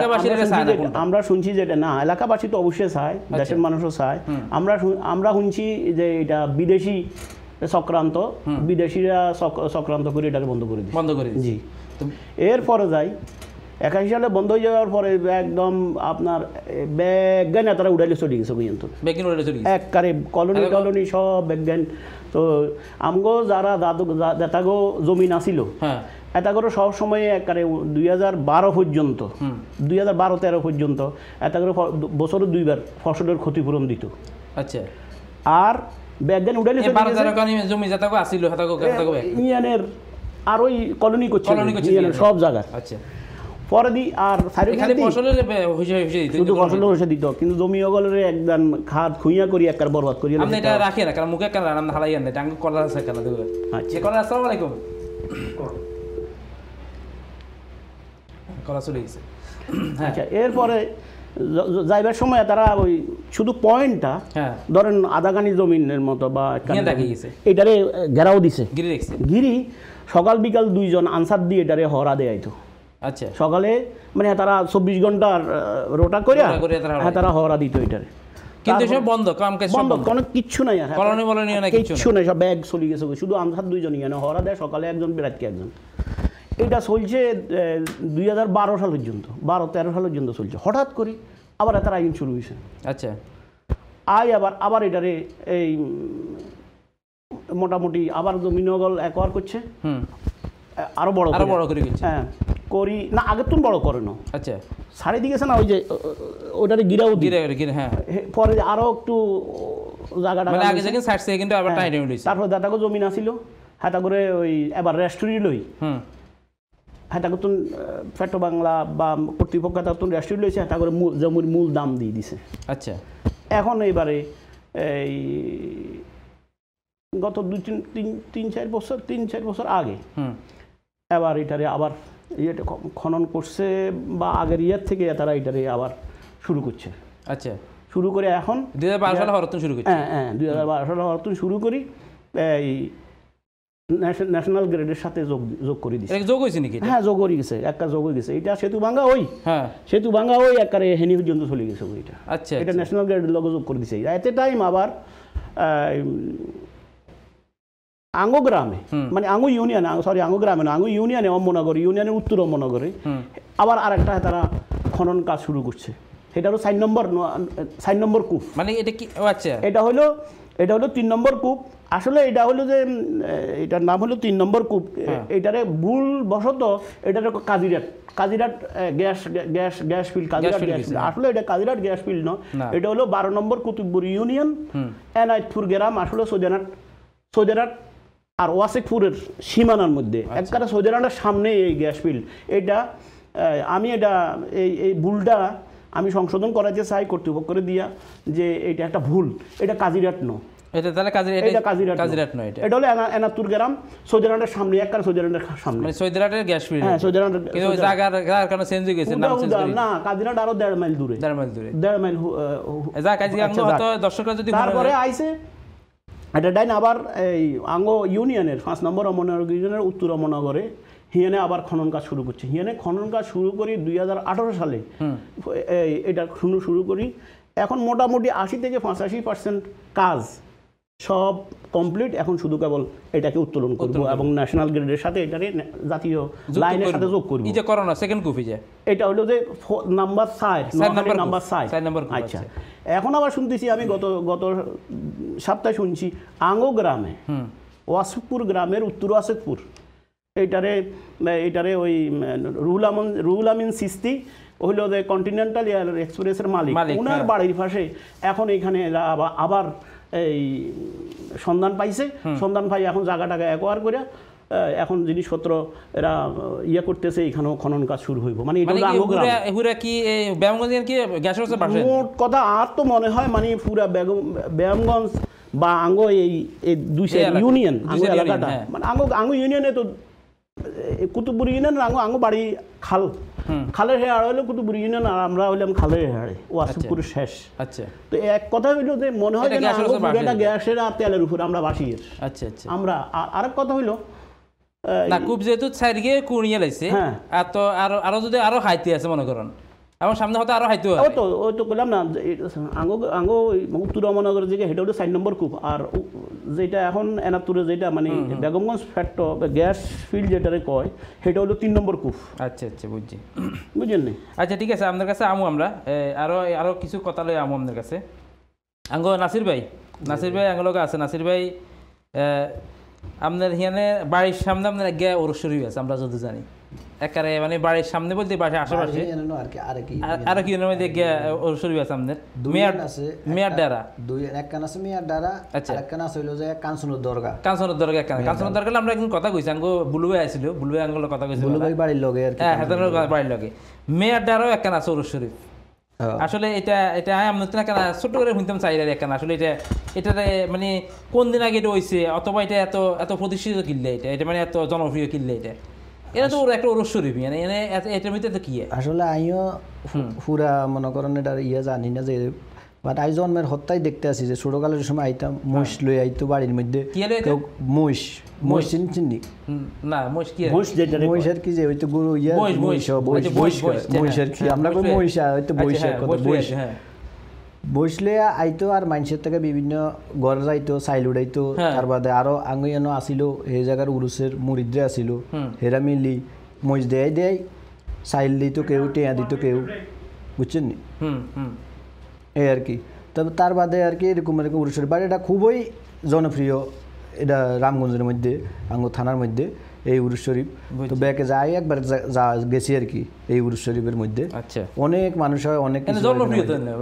আমরা শুনছি যে এটা না এলাকাবাসী তো অবশ্যই চায় দেশের মানুষও চায় আমরা আমরা শুনছি যে এটা বিদেশি চক্রান্ত বিদেশিরা চক্রান্ত করে এটা বন্ধ করে দিচ্ছে বন্ধ করে জি এরপরে যাই একাশি সালে বন্ধ হয়ে যাওয়ার পরে একদম আপনার ব্যাজ্ঞান তারা উড়াইলে চলে গেছে পর্যন্ত একবারে কলোনি টলোনি সব ব্যাজ্ঞান তো আমগো যারা দাদু দাতাগো জমি নাছিল এটাগরো সব সময় একবারে দুই হাজার বারো পর্যন্ত দুই হাজার বারো তেরো পর্যন্ত এটাগরো বছরে দুইবার ফসলের ক্ষতিপূরণ দিত আচ্ছা আর ব্যাজ্ঞান উড়াইলে জমি যাতাগো আসিল ইয়ানের আর ওই কলোনি করছে সব জায়গায় আচ্ছা পরে দি আর শুধু ফসলের হইসে দিত কিন্তু জমি ওগুলোরে একদম খাদ খুইয়া করি একবার বরবাদ করি আপনি এটা রাখি না কারণ মুখে কেন রান্না হালাই আনলে টাঙ্গ কলার আছে কেন দেবে আচ্ছা কলার আসসালামু আলাইকুম কলা চলে গেছে আচ্ছা এরপরে যাইবার সময় তারা ওই শুধু পয়েন্টটা ধরেন আধাগানি জমিনের মতো বা এটারে ঘেরাও দিছে গিরি সকাল বিকাল দুইজন আনসার দিয়ে এটারে হরা দেয়াইতো আচ্ছা সকালে মানে তারা চব্বিশ ঘন্টার রোটা করে তারা হরা দিত এটারে কিন্তু সব বন্ধ কাম কাজ বন্ধ কোনো কিচ্ছু নাই আর কলোনি বলনি না কিচ্ছু নাই সব ব্যাগ চলে গেছে শুধু আনসার দুইজনই এনে হরা দেয় সকালে একজন বিরাটকে একজন এটা চলছে দুই হাজার বারো সাল পর্যন্ত বারো তেরো সাল পর্যন্ত চলছে হঠাৎ করে আবার তার আইন শুরু হয়েছে আচ্ছা আয় আবার আবার এটারে এই মোটামুটি আবার জমিনগল একোয়ার করছে আরো বড় আরো বড় করে গেছে হ্যাঁ করি না আগে তুমি বড় করে না আচ্ছা সারি দিয়েছে না ওই যে ওটারে গিরাও গিরে গিরে হ্যাঁ পরে আরো একটু জায়গাটা মানে আগে যেখানে ষাট সেকেন্ড আবার টাইম হইছে তারপর দাদাকে জমি আছিল হাতা করে ওই এবার রেস্টুরেন্ট লই হুম হাতা করতুন পেট্রো বাংলা বা কর্তৃপক্ষ হাতা করতুন রেস্টুরেন্ট লইছে হাতা করে জমির মূল দাম দিয়ে দিছে আচ্ছা এখন এবারে এই গত দুই তিন তিন তিন চার বছর তিন চার বছর আগে হুম এবার এটারে আবার ইয়েটা খনন করছে বা আগের ইয়ার থেকে তারা এটারে আবার শুরু করছে আচ্ছা শুরু করে এখন দুই হাজার বারো সালে হরতন শুরু করছে হ্যাঁ হ্যাঁ দুই হাজার বারো সালে হরতন শুরু করি এই ন্যাশনাল গ্রেডের সাথে যোগ যোগ করে দিচ্ছে যোগ হয়েছে নাকি হ্যাঁ যোগ হয়ে গেছে একটা যোগ হয়ে গেছে এটা সেতু ভাঙ্গা ওই হ্যাঁ সেতু ভাঙ্গা ওই একবারে হেনি পর্যন্ত চলে গেছে ওইটা আচ্ছা এটা ন্যাশনাল গ্রেডের লগে যোগ করে দিছে এতে টাইম আবার আঙ্গো গ্রামে মানে আঙ্গো ইউনিয়নে সরি আঙ্গো গ্রামে না আঙ্গো ইউনিয়নে অম্মনগর ইউনিয়নের উত্তর অম্মনগরে আবার আরেকটা তারা খনন কাজ শুরু করছে এটা হলো সাইন নম্বর সাইন নম্বর কূপ মানে এটা কি ও আচ্ছা এটা হলো এটা হলো তিন নম্বর কূপ আসলে এটা হলো যে এটার নাম হলো তিন নম্বর কূপ এটারে ভুল বশত এটারে কাজিরাট কাজিরাট গ্যাস গ্যাস গ্যাস ফিল্ড কাজিরাট গ্যাস ফিল্ড আসলে এটা কাজিরাট গ্যাস ফিল্ড না এটা হলো বারো নম্বর কুতুবপুর ইউনিয়ন এনায়তপুর গ্রাম আসলে সৌজানাট সৌজানাট আর ওয়াসেকপুরের সীমানার মধ্যে একবারে সৌজানাটের সামনে এই গ্যাস ফিল্ড এটা আমি এটা এই এই ভুলটা আমি সংশোধন করাতে চাই কর্তৃপক্ষরে দিয়া যে এটা একটা ভুল এটা কাজিরাট ন এটা তাহলে কাজিরাট এটা কাজিরাট কাজিরাট নয় এটা এটা হলো এনাতুর গ্রাম সৌজানাটের সামনে একবারে সৌজানাটের সামনে মানে সৌজানাটের গ্যাস ফিল্ড হ্যাঁ সৌজানাটের কিন্তু জায়গার জায়গার কারণে চেঞ্জ হয়ে গেছে নাম চেঞ্জ করে না কাজিরাট আরো দেড় মাইল দূরে দেড় মাইল দূরে দেড় মাইল যা কাজি আঙ্গো হয়তো দর্শকরা যদি তারপরে আইছে এটা ডাইন আবার এই আঙ্গো ইউনিয়নের পাঁচ নম্বর অমরনগর ইউনিয়নের উত্তর অমরনগরে হিয়ানে আবার খনন কাজ শুরু করছে হিয়ানে খনন কাজ শুরু করি দুই হাজার আঠারো সালে এটা শুরু শুরু করি এখন মোটামুটি আশি থেকে পঁচাশি পার্সেন্ট কাজ সব কমপ্লিট এখন শুধু কেবল এটাকে উত্তোলন করবো এবং ন্যাশনাল গ্রেডের সাথে এটাকে জাতীয় লাইনের সাথে যোগ করবো এটা করোনা সেকেন্ড কপি যে এটা হলো যে number side number side number আচ্ছা এখন আবার শুনতেছি আমি গত গত সপ্তাহে শুনছি আঙ্গো গ্রামে ওয়াসেকপুর গ্রামের উত্তর ওয়াসেকপুর এইটারে এইটারে ওই রুহুল আমিন রুহুল আমিন সিস্তি হইল যে কন্টিনেন্টাল এয়ার এক্সপ্রেসের মালিক ওনার বাড়ির পাশে এখন এইখানে আবার এই সন্ধান পাইছে সন্ধান পাই এখন জায়গাটাকে একোয়ার করে এখন জিনিসপত্র এরা ইয়ে করতেছে এখানেও খনন কাজ শুরু হইব মানে মোট কথা আর তো মনে হয় মানে পুরা ব্যায়ামগঞ্জ বা আঙ্গো এই দুই ইউনিয়ন আঙ্গো এলাকাটা মানে আঙ্গো আঙ্গো ইউনিয়নে তো কুতুবপুর ইউনিয়ন আঙ্গো আঙ্গো বাড়ি খাল খালের হেয়ার হইলো কুতুবপুর ইউনিয়ন আর আমরা হইলাম খালের হেয়ারে ওয়াসেকপুরের শেষ আচ্ছা তো এক কথা হইলো যে মনে হয় যে গ্যাসের আর তেলের উপর আমরা বাসিয়ের আচ্ছা আচ্ছা আমরা আরেক কথা হইলো না খুব যেহেতু সাইড গিয়ে কুড়িয়ে লাইছে আর তো আরো আরো যদি আরো হাইতে আছে মনে করেন আমার সামনে হয়তো আরো হাইতে ও তো ওই তো বললাম না আঙ্গো আঙ্গো উত্তর রমনগরের দিকে সেটা হলো সাইড নম্বর কূপ আর যেটা এখন এনাতুরে যেটা মানে বেগমগঞ্জ ফ্যাক্ট গ্যাস ফিল্ড যেটারে কয় সেটা হলো তিন নম্বর কূপ আচ্ছা আচ্ছা বুঝছি বুঝলেন নি আচ্ছা ঠিক আছে আপনার কাছে আমু আমরা আরো আরো কিছু কথা লই আমু আপনার কাছে আঙ্গো নাসির ভাই নাসির ভাই আঙ্গো লোক আছে নাসির ভাই আপনার এখানে বাড়ির সামনে আপনার এক ওরসরি আছে আমরা যদি জানি একারে মানে বাড়ির সামনে বলতে বাড়ির আশেপাশে আর কি মধ্যে ওরসরি আছে আপনার মেয়ার মেয়ার ডারা দুই এক কান আছে মেয়ার ডারা আচ্ছা এক কান আছে হইলো যে কাঞ্চনের দরগা কাঞ্চনের দরগা এক কান কাঞ্চনের দরগা আমরা একদিন কথা কইছি আঙ্গো বুলু ভাই আইছিল বুলু ভাই আঙ্গো কথা কইছিল বুলু ভাই বাড়ির লগে আর কি হ্যাঁ হাতের বাড়ির লগে মেয়ার ডারাও এক কান আছে ওরসরি আসলে এটা এটা আমরা কেন ছোট করে শুনতাম চাই কেন আসলে এটা এটা মানে কোন দিন আগে এটা হয়েছে অথবা এটা এত এত প্রতিষ্ঠিত কিনলে এটা এটা মানে এত জনপ্রিয় কিনলে এটা এটা তো ওর একটা ওরস্বরী মানে এনে এটার মধ্যে তো কি আসলে আমিও পুরা মনে করেন এটা ইয়ে জানি না যে বাট আই জন্মের হত্যাই দেখতে আসি যে ছোটকালের সময় আইতাম মহিষ লই আইতো বাড়ির মধ্যে মহিষ মহিষ চিনি না মহিষ কি মহিষ যেটা মহিষের কি যে হইতো গরু ইয়া মহিষ মহিষ মহিষের কি আমরা কই মহিষ হইতো মহিষের কথা মহিষ বসলে আইতো আর মানুষের থেকে বিভিন্ন ঘর যাইতো চাইল উড়াইতো তার বাদে আরো আঙ্গুয়ানো আসিল এই জায়গার উরুসের মুরিদ্রে আসিল হেরা মিলি মহিষ দেয় দেয় চাইল দিত কেউ টেয়া দিত কেউ বুঝছেন নি এই আর কি তবে তার বাদে আর কি এরকম এরকম উরুসের বাড়ি এটা খুবই জনপ্রিয় এটা রামগঞ্জের মধ্যে আঙ্গু থানার মধ্যে এই উরুস শরীফ তো ব্যাকে যাই একবার যা গেছি আর কি এই উরুস শরীফের মধ্যে আচ্ছা অনেক মানুষ হয় অনেক জনপ্রিয়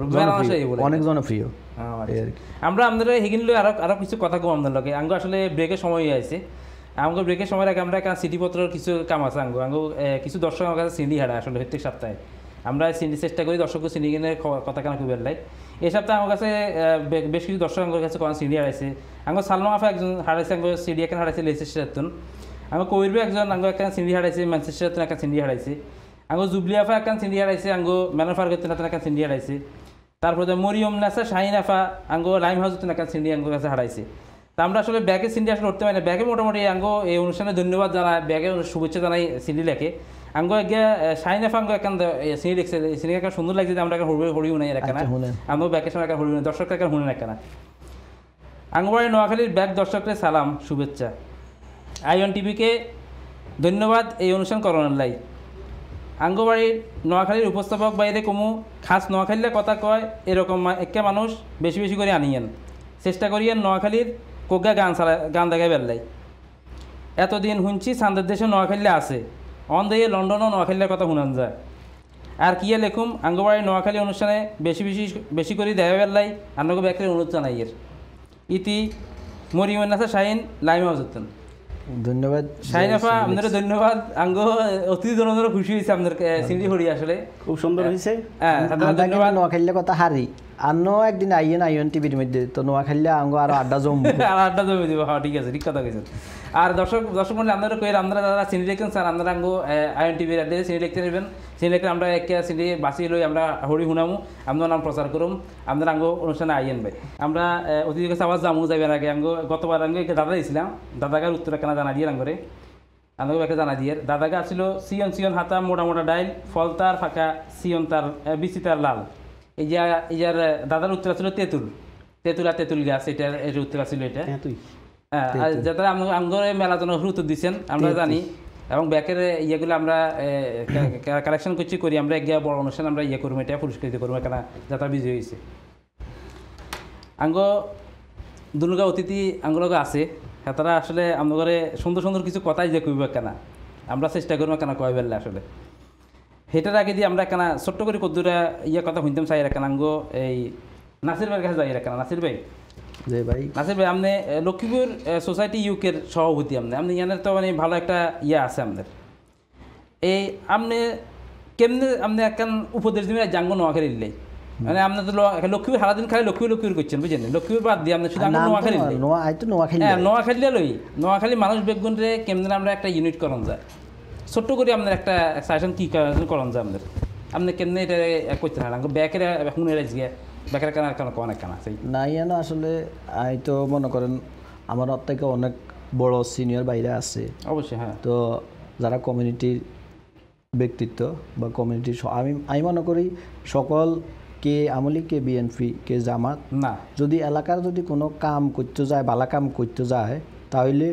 অনেক জনপ্রিয় আমরা আমাদের হেগিনলে আরো আরো কিছু কথা কম আমাদের লগে আঙ্গো আসলে ব্রেকের সময় আছে আমাকে ব্রেকের সময় আগে আমরা একটা সিটিপত্রের কিছু কাম আছে আঙ্গো আঙ্গো কিছু দর্শক আমার কাছে সিন্ডি হারা আসলে প্রত্যেক সপ্তাহে আমরা সিন্ডি চেষ্টা করি দর্শককে সিন্ডি কিনে কথা কেন খুব বেলাই এই সপ্তাহে আমার কাছে বেশ কিছু দর্শক আমার কাছে কোন সিন্ডি হারাইছে আঙ্গো সালমা আফা একজন হারাইছে আঙ্গো সিডি এখন হারাইছে লেসেস্টারতন আঙ্গো কইরবে একজন আঙ্গো একটা সিন্ডি হারাইছে ম্যানচেস্টারতন একটা সিন্ডি হারাইছে আঙ্গো জুবলি আফা একটা সিন্ডি হারাইছে আঙ্গো ম্যানোফারগতন একটা সিন্ডি হারাইছে তারপরে মরিয়ম নাসা শাহিন আফা আঙ্গো লাইম হাউসতন একটা সিন্ডি আঙ্গো কাছে হারাইছে তা আমরা আসলে ব্যাগে সিন্ডি আসলে উঠতে পারি না ব্যাগে মোটামুটি আঙ্গো এই অনুষ্ঠানে ধন্যবাদ জানাই ব্যাগে শুভেচ্ছা জানাই সিন্ডি লেখে আঙ্গো গিয়া শাহিন আফা আঙ্গো এখন সিন্ডি লিখছে সিন্ডি একটা সুন্দর লাগছে আমরা এখন হরি উনাই রাখা আঙ্গো ব্যাগের সময় একটা হরি উনাই দর্শকরা এখন হুনে রাখা না আঙ্গবাড়ি নোয়াখালীর ব্যাগ দর্শকদের সালাম শুভেচ্ছা আইএন টিভিকে ধন্যবাদ এই অনুষ্ঠান করানোর লাই আঙ্গবাড়ির নোয়াখালীর উপস্থাপক বাইরে কমু খাস নোয়াখালীর কথা কয় এরকম একে মানুষ বেশি বেশি করে আনিয়েন চেষ্টা করিয়েন নোয়াখালীর কোগা গান চালা গান দেখায় বেললাই এতদিন শুনছি চান্দের দেশে নোয়াখালী আছে অন দিয়ে লন্ডনও নোয়াখালীর কথা শুনান যায় আর কিয়ে লেখুম আঙ্গবাড়ির নোয়াখালী অনুষ্ঠানে বেশি বেশি বেশি করে দেখা বেললাই আন্নগো ব্যাকের অনুরোধ জানাইয়ের ইতি মরিমন্নাসা শাহিন লাইমা হজতন ধন্যবাদ শাহিন আফা আপনাদের ধন্যবাদ আঙ্গ অতিথি জনদের খুশি হয়েছে আপনাদের সিন্ডি হরি আসলে খুব সুন্দর হয়েছে হ্যাঁ ধন্যবাদ নোয়াখালীর কথা হারি আনো একদিন আইয়েন আইএন টিভির মধ্যে তো নোয়াখালী আঙ্গ আরো আড্ডা জমবো আর আড্ডা জমে দিব হ্যাঁ ঠিক আছে ঠিক কথা কইছেন আর দর্শক দর্শক মন্ডলী আপনারা কই আপনারা যারা সিন্ডি লিখছেন স্যার আপনারা আঙ্গ আইএন টিভির অ্যাড্রেসে সিন্ডি লিখতে নেবেন সিন্ডি লিখলে আমরা এক সিন্ডি বাসি লই আমরা হরি শুনামু আপনার নাম প্রচার করুম আপনারা আঙ্গ অনুষ্ঠানে আইয়েন ভাই আমরা অতিথির কাছে আবার জামু যাবেন আগে আঙ্গ গতবার আঙ্গ দাদা দিয়েছিলাম দাদাকার উত্তর কেনা জানা দিয়ে আঙ্গরে আঙ্গ একটা জানা দিয়ে দাদাকে আসছিল সিয়ন সিয়ন হাতা মোটা মোটা ডাইল ফল তার ফাঁকা সিয়ন তার বিচি তার লাল এই যে এই যার দাদার উত্তর ছিল তেঁতুল তেঁতুল আর তেঁতুল গাছ এটার এর উত্তর ছিল এটা হ্যাঁ যাতে আমগরে মেলা জন উত্তর দিচ্ছেন আমরা জানি এবং ব্যাকের ইয়েগুলো আমরা কালেকশন করছি করি আমরা এক বড় অনুষ্ঠান আমরা ইয়ে করবো এটা পুরস্কৃত করবো কেন যাতা বিজয়ী হয়েছে আঙ্গ দুর্গা অতিথি আঙ্গলগ আছে তারা আসলে আমগরে সুন্দর সুন্দর কিছু কথাই যে কইব কেনা আমরা চেষ্টা করবো কেন কয় বেললে আসলে সেটার আগে দিয়ে আমরা কেনা ছোট্ট করে কদ্দুরা ইয়ে কথা শুনতাম চাই রাখেন আঙ্গো এই নাসির ভাইয়ের কাছে যাই রাখেন নাসির ভাই যে ভাই নাসির ভাই আপনি লক্ষ্মীপুর সোসাইটি ইউকের সভাপতি আপনি আপনি ইয়ানের তো মানে ভালো একটা ইয়ে আছে আপনাদের এই আপনি কেমনে আপনি একখান উপদেশ দিবেন জাঙ্গো নোয়াখালী দিলে মানে আপনি তো লক্ষ্মীপুর সারাদিন খালি লক্ষ্মীপুর লক্ষ্মীপুর করছেন বুঝলেন লক্ষ্মীপুর বাদ দিয়ে আপনি শুধু নোয়াখালী হ্যাঁ নোয়াখালী লই নোয়াখালী মানুষ বেগুন রে কেমনে আমরা একটা ইউনিট করন যায় ছোট্ট করে আপনার একটা সাজেশন কী করন যায় আপনাদের আপনি কেমনে এটা করতে না ব্যাকের শুনে রাখছি ব্যাকের কেনা কেন অনেক কেনা সেই না ইয়ে না আসলে আমি তো মনে করেন আমার থেকে অনেক বড় সিনিয়র বাইরে আছে অবশ্যই হ্যাঁ তো যারা কমিউনিটির ব্যক্তিত্ব বা কমিউনিটির আমি আমি মনে করি সকল কে আমলি কে বিএনপি কে জামাত না যদি এলাকার যদি কোনো কাম করতে যায় বালা কাম করতে যায় তাহলে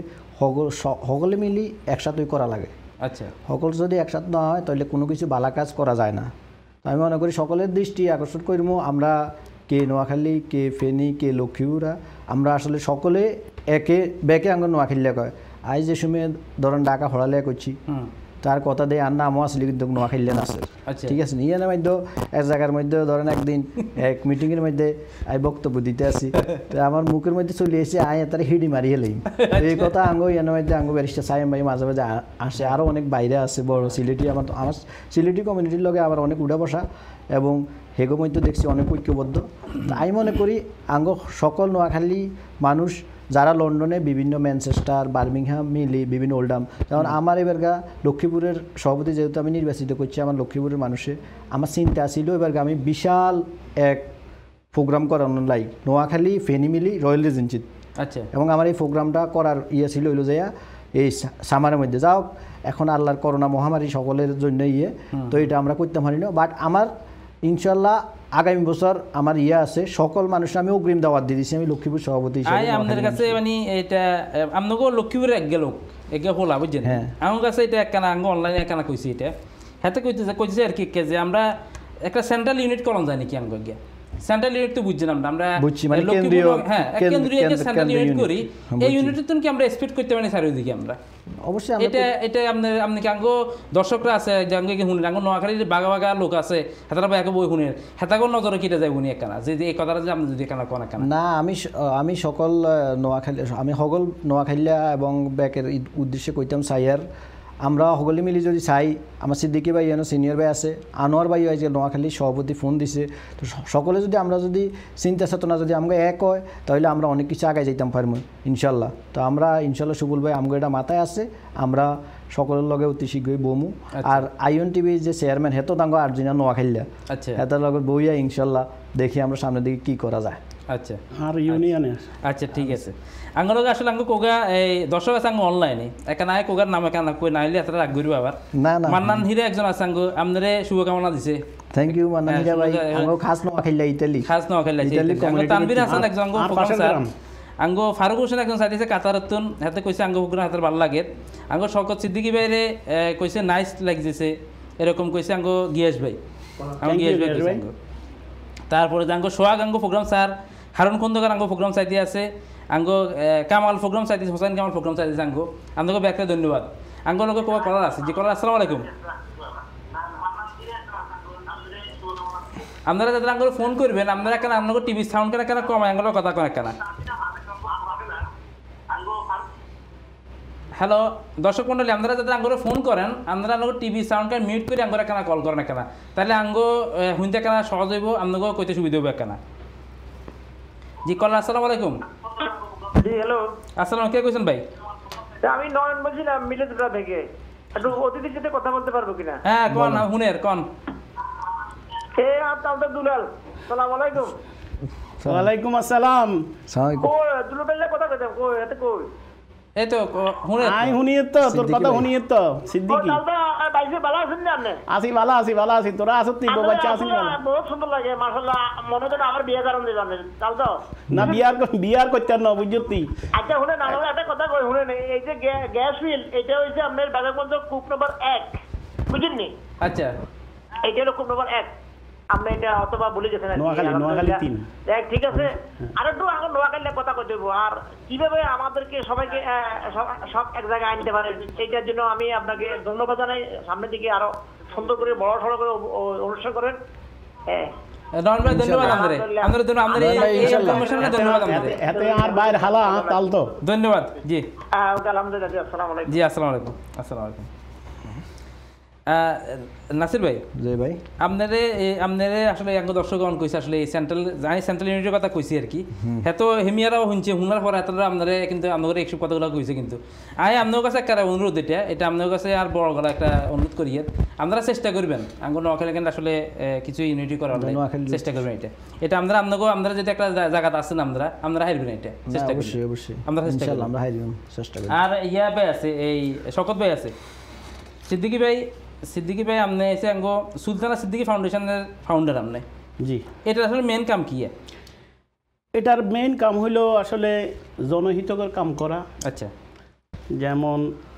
সকলে মিলি একসাথে করা লাগে আচ্ছা সকল যদি একসাথে না হয় তাহলে কোনো কিছু বালা কাজ করা যায় না আমি মনে করি সকলের দৃষ্টি আকর্ষণ করব আমরা কে নোয়াখালী কে ফেনী কে লক্ষ্মীপুরা আমরা আসলে সকলে একে বেকে আঙ্গ নোয়াখালী কয় আজ যে সময় ধরেন ঢাকা হড়ালে করছি তার কথা দিয়ে আর নামও আসলে কিন্তু নোয়াখালী আছে ঠিক আছে নিয়ে মধ্যে এক জায়গার মধ্যে ধরেন একদিন এক মিটিংয়ের মধ্যে আই বক্তব্য দিতে আসি আমার মুখের মধ্যে চলে এসে আয় তারা হিডি মারিয়ে লই এই কথা আঙ্গ ইয়ানের মধ্যে আঙ্গ ব্যারিস্টার সাইম ভাই মাঝে মাঝে আসে আরও অনেক বাইরে আছে বড় সিলেটি আমার আমার সিলেটি কমিউনিটির লগে আবার অনেক উঠা বসা এবং হেগো মধ্যে দেখছি অনেক ঐক্যবদ্ধ আমি মনে করি আঙ্গ সকল নোয়াখালী মানুষ যারা লন্ডনে বিভিন্ন ম্যানচেস্টার বার্মিংহাম মিলি বিভিন্ন ওল্ডাম যেমন আমার এবারগা লক্ষ্মীপুরের সভাপতি যেহেতু আমি নির্বাচিত করছি আমার লক্ষ্মীপুরের মানুষে আমার চিন্তা ছিল এবার আমি বিশাল এক প্রোগ্রাম করানোর লাই নোয়াখালী ফেনী মিলি রয়্যাল রিজেন্সিত আচ্ছা এবং আমার এই প্রোগ্রামটা করার ইয়ে ছিল হইলো যাইয়া এই সামারের মধ্যে যাও এখন আল্লাহর করোনা মহামারী সকলের জন্য ইয়ে তো এটা আমরা করতে পারি না বাট আমার ইনশাল্লাহ আগামী বছর আমার ইয়ে আছে সকল মানুষ আমি অগ্রিম দাওয়াত দিয়ে দিচ্ছি আমি লক্ষ্মীপুর সভাপতি হিসেবে আপনাদের কাছে মানে এটা আপনাকে লক্ষ্মীপুরের এক গেল এক হলা বুঝছেন আমার কাছে এটা একখানা আঙ্গ অনলাইনে একখানা কইছি এটা হাতে কইতেছে কইতেছে আর কি যে আমরা একটা সেন্ট্রাল ইউনিট করন যায় নাকি আঙ্গ গিয়া সেন্ট্রাল ইউনিট তো বুঝছেন আমরা আমরা বুঝছি, মানে লক্ষ্মীপুর- কেন্দ্রীয়- হ্যাঁ কেন্দ্র- কেন্দ্রীয় কেন্দ্র- সেন্ট্রাল কেন্দ্রীয় ইউনিট unit। করি হ্যাঁ, এই বুঝছি। ইউনিটের তো কি আমরা এক্সপেক্ট করতে পারি চারিদিকে আমরা অবশ্যই আমরা এটা এটা আপনার আপনি কি আঙ্গো দর্শকরা আছে যে আঙ্গো কি শুনেন আঙ্গো নোয়াখালীর বাগা বাগা লোক আছে হেতারা বা একে বই শুনেন হেতাগো নজরে কিটা যায় উনি একখানা যে যে এই কথাটা যে আপনি যদি একখানা কোন একখানা না আমি স- আমি সকল আহ, নোয়াখালী আমি সকল নোয়াখালীয়া এবং ব্যাকের ই- উদ্দেশ্যে কইতাম চাইয়ার আমরা সকলে মিলি যদি চাই আমার সিদ্দিকি ভাই এনো সিনিয়র ভাই আছে আনোয়ার ভাই আজকে নোয়াখালীর সভাপতি ফোন দিছে তো স- সকলে যদি আমরা যদি চিন্তা চেতনা যদি আমাকে এক হয় তাহলে আমরা অনেক কিছু আগে যাইতাম পারবো ইনশাল্লাহ। তো আমরা ইনশাল্লাহ সুবুল ভাই আমগো এটা মাথায় আছে আমরা সকলের লগে অতি শীঘ্রই বমু। আর আইএন টিভি যে চেয়ারম্যান হেতো তাঙ্গ আর্জিনা নোয়াখালীয়া আচ্ছা হেতার লগে বইয়া ইনশাল্লাহ দেখি আমরা সামনের দিকে কি করা যায়। আচ্ছা আর ইউনিয়নের আচ্ছা ঠিক আছে আঙ্গো লোক আসলে আঙ্গো কোগা এই দর্শক আছে আঙ্গো অনলাইনে একা নাই কোগার নাম একা না কই নাইলে এত রাগ করিব আবার না না মান্নান হিরে একজন আছে আঙ্গো আপনারে শুভকামনা দিছে থ্যাংক ইউ মান্নান হ্যাঁ, হিরা ভাই শুভ- আঙ্গো খাস নোয়াখালীয়া ইতালি খাস নোয়াখালী আছে ইতালি আঙ্গো community তানভীর ভিত্তিক। হাসান একজন আঙ্গো আর প্রোগ্রাম পাশের স্যার গ্রাম। আঙ্গো ফারুক হোসেন একজন সাইডিছে কাতারতুন হাতে কইছে আঙ্গো প্রোগ্রাম হাতের ভালো লাগে আঙ্গো শওকত সিদ্দিকী ভাইরে এ, কইছে নাইস লাগছে এরকম কইছে আঙ্গো গিয়াস ভাই আঙ্গো Thank you, গিয়াস ভাই গিয়াস কইছে ভাই। আঙ্গো। তারপরে যে আঙ্গো সোহাগ আঙ্গো প্রোগ্রাম স্যার হারুন খন্দকার আঙ্গো প্রোগ্রাম চাইতে আছে আঙ্গো এ, কামাল প্রোগ্রাম চাইতেছে হোসেন কামাল প্রোগ্রাম চাইতেছে আঙ্গো আঙ্গো ব্যাকটা ধন্যবাদ আঙ্গো লোক কোয়া কলার আছে যে কলার আসসালামু আলাইকুম আপনারা যাদের আঙ্গুলো ফোন করবেন আপনারা কেন আপনাকে টিভি সাউন্ড কেন কেন কম আঙ্গুলো কথা কেন কেন হ্যালো দর্শক মন্ডলী আপনারা যাদের আঙ্গুলো ফোন করেন আপনারা আঙ্গো টিভি সাউন্ড কেন মিউট করে আঙ্গুলো কেন কল করেন কেন তাহলে আঙ্গো শুনতে কেন সহজ হইব আপনাকে কইতে সুবিধা হবে কেন জি কল আসসালামু আলাইকুম জি হ্যালো আসসালাম কে কইছেন ভাই আমি নয়ন বলছিলাম মিলেদুরা থেকে একটু অতিথির সাথে কথা বলতে পারবো কিনা হ্যাঁ কোন হুনের কোন এ আপনার দুলাল সালাম আলাইকুম ওয়ালাইকুম আসসালাম সালাম কই দুলাল ভাইয়ের কথা কইতাম কই এতে কই এই তো হুনের আই হুনিয়ে তো তোর কথা হুনিয়ে তো ও সিদ্দিকি দাদা বাইসে ভালো আছেন না আপনি আসি ভালো আছি ভালো আছি তোরা আসত তুই বাচ্চা আসি ভালো বহুত সুন্দর লাগে মাশাআল্লাহ মনে তো আমার বিয়ে কারণ দিয়ে জানেন তাল তো না বিয়ার কর- বিয়ার করতে না বুঝতি আচ্ছা শুনে না আমার একটা কথা কই শুনে এই যে গ্যাস বিল এটা হইছে আপনার বাগাগঞ্জ কূপ নম্বর এক বুঝেন নি আচ্ছা এইটা হলো কূপ নম্বর এক আপনি এটা অথবা ভুলে গেছেন আর কি। নোয়াখালী, নোয়াখালী তিন। দেখ ঠিক আছে আর একটু আগে নোয়াখালীর কথা কই দেবো আর কিভাবে আমাদেরকে সবাইকে আহ, সব- সব এক জায়গায় আনতে পারে এইটার জন্য আমি আপনাকে ধন্যবাদ জানাই সামনের দিকে আরো সুন্দর করে বড় সড়ো করে ও- ও- অনুষ্ঠান করেন হ্যাঁ রন ভাই ধন্যবাদ আপনাদের আপনাদের ধন্যবাদ আপনাদের এই- এই ইনফরমেশনে ধন্যবাদ আপনাদের এতে আর বাইর হালা তাল তো ধন্যবাদ জি আহ, ওকে আলহামদুলিল্লাহ জি, আসসালামু আলাইকুম জি আসসালামু আলাইকুম আসসালামু আলাইকুম আহ, নাসির ভাই জয় ভাই আপনারে এই- আপনারে আসলে এক দর্শক অন কইছে আসলে এই সেন্ট্রাল আমি সেন্ট্রাল ইউনিটের কথা কইছি আর কি এত হেমিয়ারাও শুনছে শুনার পর এত আপনারা কিন্তু আপনাদের একশো কথাগুলো কইছে কিন্তু আমি আপনার কাছে একটা অনুরোধ এটা এটা আপনার কাছে আর বড় গলা একটা অনুরোধ করি আর আপনারা চেষ্টা করবেন আঙ্গ নোয়াখালী কিন্তু আসলে আহ, কিছু ইউনিটি করার লাগে। নোয়াখালী চেষ্টা করবেন এটা এটা আমরা আপনাকে আপনারা যদি একটা জা- জায়গাতে আছেন আমরা আমরা হারবেন এটা না, চেষ্টা করি অবশ্যই অবশ্যই আমরা চেষ্টা ইনশাআল্লাহ করব। আমরা হাই দিলাম চেষ্টা করি আর ইয়া ভাই আছে এই শকত ভাই আছে সিদ্দিকী ভাই সিদ্দিকী ভাই আপনি এসে আঙ্গ সুলতানা সিদ্দিকী ফাউন্ডেশনের ফাউন্ডার আপনি জি এটা আসলে মেন কাম কি এটার মেইন কাম হইলো আসলে জনহিতকর কাম করা আচ্ছা যেমন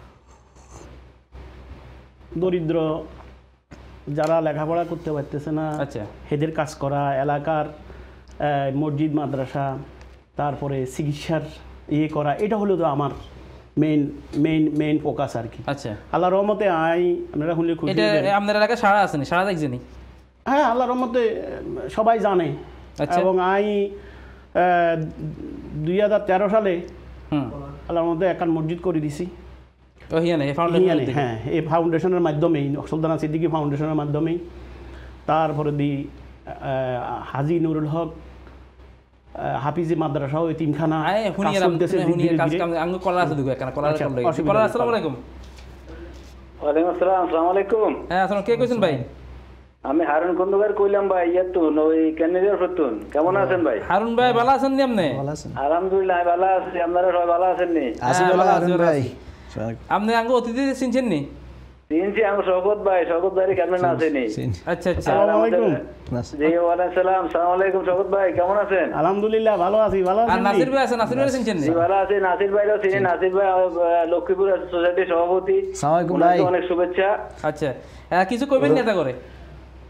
দরিদ্র যারা লেখাপড়া করতে পারতেছে না আচ্ছা হেদের কাজ করা এলাকার আহ, মসজিদ মাদ্রাসা তারপরে চিকিৎসার ইয়ে করা এটা হলো তো আমার মেইন মেইন মেইন ফোকাস আর কি আচ্ছা আল্লাহ রহমতে আই আপনারা শুনলে খুশি এটা হবেন। আপনার এলাকায় সারা আছে নি সারা দেখছেনি হ্যাঁ আল্লাহ রহমতে সবাই জানে আচ্ছা। এবং আই আহ, দুই হাজার তেরো সালে হুম আল্লাহর মধ্যে একান মসজিদ করে দিছি ও হিয়া নেই হিয়ানে, ফাউন্ডেশন হ্যাঁ এই ফাউন্ডেশনের মাধ্যমেই সুলতানা সিদ্দিকী ফাউন্ডেশনের মাধ্যমেই তারপরে দি আহ, হাজি নুরুল হক আহ, হাফিজি মাদ্রাসাও এই তিনখানা আয় কাজ হুনিয়া চলতেছে হুনিয়া ধীরে কাজ ধীরে। কাম আঙ্গ কলার আছে দুগো এখানে কলার আচ্ছা, কল লাগে অসুবিধা কলার নেই, আসসালামু আলাইকুম ওয়ালাইকুম আসসালাম আসসালামু আলাইকুম হ্যাঁ আসসালাম কে কইছেন ভাই আমি হারুন খন্দকার কইলাম ভাই ইয়াতুন ওই ক্যান্ডিডেট হতুন কেমন আছেন ভাই হারুন ভাই ভালো আছেন নি আপনি ভালো আছেন আলহামদুলিল্লাহ আমি ভালো আছি আপনারা সবাই ভালো আছেন নি আসি হ্যাঁ, ভালো ভালো আছেন আছি, ভালো ভাই আছি। আপনি আঙ্গ অতিথি চিনছেন নি চিনছি আমি শওকত ভাই শওকত ভাই কেমন আছেনি আচ্ছা আচ্ছা আসসালামু আলাইকুম জি ওয়ালাইকুম সালাম আসসালামু আলাইকুম শওকত ভাই কেমন আছেন আলহামদুলিল্লাহ ভালো আছি ভালো আর আছেন নি? নাসির ভাই আছে নাসির ভাই চিনছেন নি জি ভালো আছি নাসির ভাইও চিনি নাসির ভাই আহ, লক্ষ্মীপুর সোসাইটির সভাপতি আসসালামু আলাইকুম ওনাকে ভাই। অনেক শুভেচ্ছা আচ্ছা আহ, কিছু কইবেন না এটা করে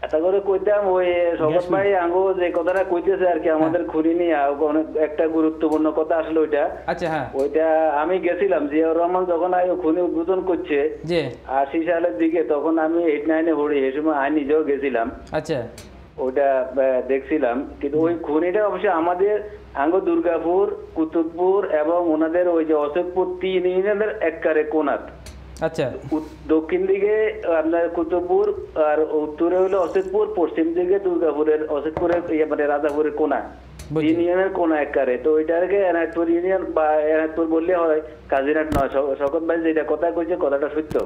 এটা করে কইতাম ওই সবত ভাই আঙ্গো যে কথাটা কইতেছে আর কি আমাদের খুনি নিয়ে অনেক একটা গুরুত্বপূর্ণ কথা আসলে ওইটা। আচ্ছা হ্যাঁ ওইটা আমি গেছিলাম জিয়াউর রহমান যখন আই খুনি উদ্বোধন করছে জি আশি সালের দিকে, তখন আমি এইট নাইনে পড়ি, এই সময় আমি নিজেও গেছিলাম। আচ্ছা ওইটা দেখছিলাম, কিন্তু ওই খুনিটা অবশ্যই আমাদের আঙ্গো দুর্গাপুর, কুতুবপুর এবং ওনাদের ওই যে অশোকপুর তিন ইউনিয়নের এককারে কোনাত। আচ্ছা দক্ষিণ দিকে আপনার কুতুবপুর, আর উত্তরে হলো অশোকপুর, পশ্চিম দিকে দুর্গাপুরের অশোকপুরের ইয়ে মানে রাজাপুরের কোনা, তিন ইউনিয়নের কোনা এককারে। তো ওইটাকে এনায়তপুর ইউনিয়ন বা এনায়তপুর বললে হয়, কাজিরাট নয়। শকত ভাই যেটা কথা কইছে কথাটা সত্য।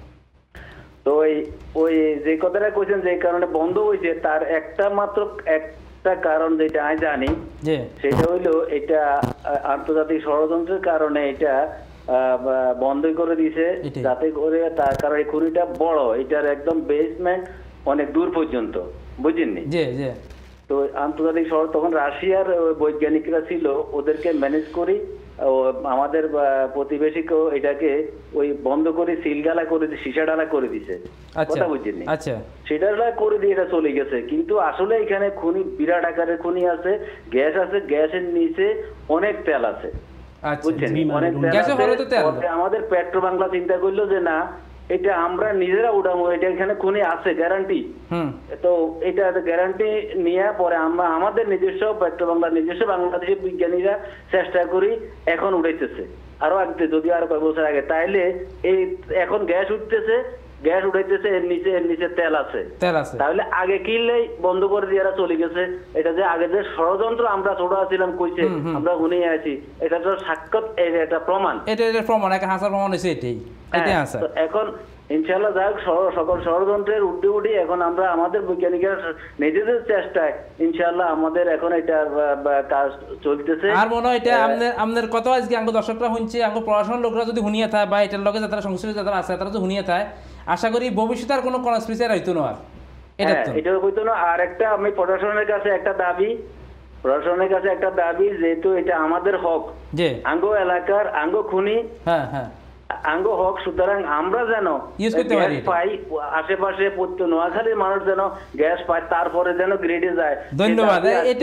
তো ওই ওই যে কথাটা কইছেন যে কারণে বন্ধ হয়েছে, তার একটা মাত্র একটা কারণ যেটা আমি জানি, সেটা হইলো এটা আন্তর্জাতিক ষড়যন্ত্রের কারণে এটা বন্ধ করে দিছে, যাতে করে তার কারণ এই খুনিটা বড়, এটার একদম বেসমেন্ট অনেক দূর পর্যন্ত, বুঝেননি? তো আন্তর্জাতিক শহর তখন রাশিয়ার বৈজ্ঞানিকরা ছিল, ওদেরকে ম্যানেজ করি আমাদের প্রতিবেশীকেও এটাকে ওই বন্ধ করে সিল ডালা করে সীসা ডালা করে দিছে, কথা বুঝছেন? আচ্ছা, সেটা করে দিয়ে এটা চলে গেছে। কিন্তু আসলে এখানে খুনি বিরাট আকারের খুনি আছে, গ্যাস আছে, গ্যাসের নিচে অনেক তেল আছে, বুঝছেন? অনেক তেল আছে। আমাদের পেট্রো বাংলা চিন্তা করলো যে না, এটা আমরা নিজেরা উঠাবো, এটা এখানে খুনি আছে গ্যারান্টি। তো এটা গ্যারান্টি নিয়ে পরে আমরা আমাদের নিজস্ব পেট্রো বাংলা নিজস্ব বাংলাদেশের বিজ্ঞানীরা চেষ্টা করি, এখন উঠাইতেছে আরো আগে, যদি আরো কয়েক বছর আগে। তাইলে এই এখন গ্যাস উঠতেছে, গ্যাস উঠাইতেছে, এর নিচে এর নিচে তেল আছে, তাহলে আগে কিনলেই বন্ধ করে দিয়ে চলে গেছে। এটা যে আগে যে ষড়যন্ত্র আমরা ছোট আছিলাম কইছে, আমরা শুনে আছি, এটা তো সাক্ষাৎ এটা প্রমাণ, এটা এটা প্রমাণ, একটা হাসার প্রমাণ হয়েছে এটাই। এখন ইনশাআল্লাহ যাক, সকল ষড়যন্ত্রের উঠে উঠি এখন আমরা আমাদের বৈজ্ঞানিকের নিজেদের চেষ্টায় ইনশাআল্লাহ আমাদের এখন এটা কাজ চলতেছে। আর মনে হয় এটা আমাদের আমাদের কত আজকে আঙ্গ দর্শকরা শুনছে, আঙ্গ পড়াশোনার লোকরা যদি শুনিয়ে থাকে বা এটার লগে যারা সংশ্লিষ্ট যারা আছে তারা যদি শুনিয়ে থাকে, আশা করি ভবিষ্যতে আর কোনো কনস্পিরেসি হইতো না। আর এটা তো এটা হইতো না। আর একটা আমি প্রশাসনের কাছে একটা দাবি, প্রশাসনের কাছে একটা দাবি, যেহেতু এটা আমাদের হক, যে আঙ্গ এলাকার আঙ্গ খুনি, হ্যাঁ হ্যাঁ আঙ্গ হক, সুতরাং আমরা যেন গ্যাস পাই, আশেপাশে নোয়াখালীর মানুষ যেন গ্যাস পায়, তারপরে যেন গ্রেডে যায়। ধন্যবাদ,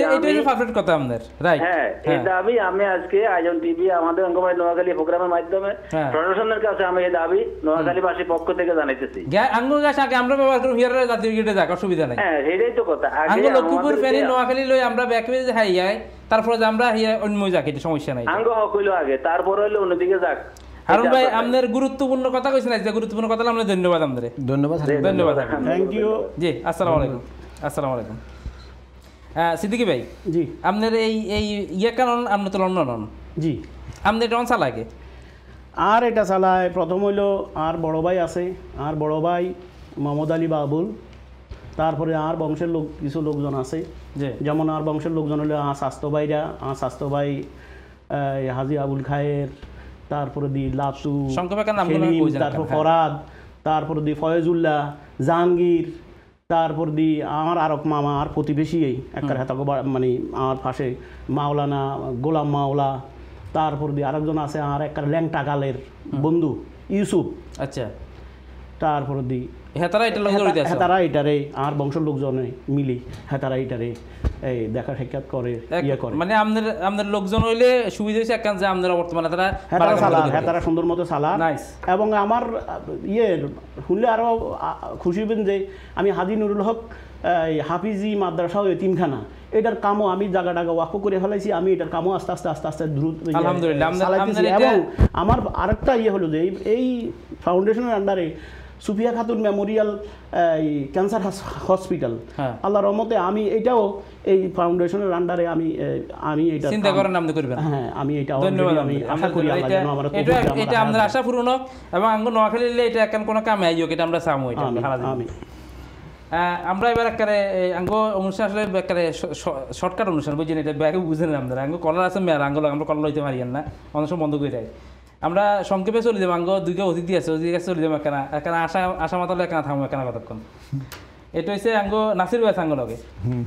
হ্যাঁ এই দাবি আমি আজকে আইজন টিভি আমাদের অঙ্গবাড়ি নোয়াখালী প্রোগ্রামের মাধ্যমে প্রশাসনের কাছে আমি এই দাবি নোয়াখালীবাসীর পক্ষ থেকে জানাইতেছি। আঙ্গ গ্যাস আগে আমরা ব্যবহার করি, হিয়ারের জাতীয় গ্রেডে যাক, অসুবিধা নাই। হ্যাঁ সেটাই তো কথা। আগে লক্ষ্মীপুর ফেনী নোয়াখালী লই আমরা ব্যাকওয়ে হাই যায়, তারপরে আমরা অন্য যাক, এটা সমস্যা নাই। আঙ্গ হক হইলো আগে, তারপরে হইলো অন্যদিকে যাক। হারুন ভাই আপনার গুরুত্বপূর্ণ কথা কইছেন, আজকে গুরুত্বপূর্ণ কথা আমরা ধন্যবাদ। আমাদের ধন্যবাদ ধন্যবাদ থ্যাংক ইউ। জি আসসালামু আলাইকুম। আসসালামু আলাইকুম। হ্যাঁ সিদ্দিকী ভাই, জি আপনার এই এই ইয়ে কারণ আপনি তো লন্ডন, জি আপনি এটা অন চালাকে আর এটা চালায় প্রথম হইলো আর বড় ভাই আছে, আর বড় ভাই মোহাম্মদ আলী বাবুল, তারপরে আর বংশের লোক কিছু লোকজন আছে, যেমন আর বংশের লোকজন হলো আর স্বাস্থ্য ভাইরা, আর স্বাস্থ্য ভাই হাজি আবুল খায়ের, তারপরে দি লাতু, তারপর ফরাদ, তারপর দি ফয়েজুল্লাহ, জাহাঙ্গীর, তারপর দি আমার আরক মামা আর প্রতিবেশী একটা হাতা মানে আমার পাশে মাওলানা গোলাম মাওলা, তারপর দি আরেকজন আছে আর একটা ল্যাংটা গালের বন্ধু ইউসুফ, আচ্ছা তারপর দি হেতারা এটারে আর বংশের লোকজনে মিলি হেতারা এটারে এই দেখা সাক্ষাৎ করে, ইয়ে করে, মানে আমাদের আমাদের লোকজন হইলে সুবিধা হয়েছে একখান যে আমাদের বর্তমানে তারা হেতারা সুন্দর মতো চালা। এবং আমার ইয়ে শুনলে আরও খুশি হবেন যে আমি হাজি নুরুল হক হাফিজি মাদ্রাসা ও এতিমখানা, এটার কামও আমি জায়গা টাগা ওয়াকফ করে ফেলাইছি, আমি এটার কামও আস্তে আস্তে আস্তে আস্তে দ্রুত চালাইতেছি। এবং আমার আরেকটা ইয়ে হলো যে এই ফাউন্ডেশনের আন্ডারে Sufia Khatun memorial cancer hospital, Allah রহমতে আমি এটাও এই ফাউন্ডেশনের আন্ডারে আমি আমি এটা চিন্তা করার নাম করবেন। হ্যাঁ আমি এটা ধন্যবাদ, আমি আশা করি আল্লাহ যেন আমার এটা আমাদের আশা পূরণ হোক এবং আঙ্গ নোয়াখালী এটা এখন কোনো কামে আইও, এটা আমরা চামো। এটা আমি আমরা এবার একেবারে আঙ্গ অনুষ্ঠান আসলে একেবারে শর্টকাট অনুষ্ঠান, বুঝছেন? এটা ব্যাগে বুঝেন আপনারা, আঙ্গ কলার আছে মেয়ার আঙ্গ আমরা কলার লইতে পারি না, অনেক সময় বন্ধ করে দেয়। আমরা সংক্ষেপে চলে যাবো, আঙ্গ দুইটা অতিথি আছে, অতিথি কাছে চলে যাবো এখানে এখানে আশা আশা মাতালে এখানে থামবো এখানে কতক্ষণ। এটা হচ্ছে আঙ্গ নাসির ভাই আঙ্গ লগে।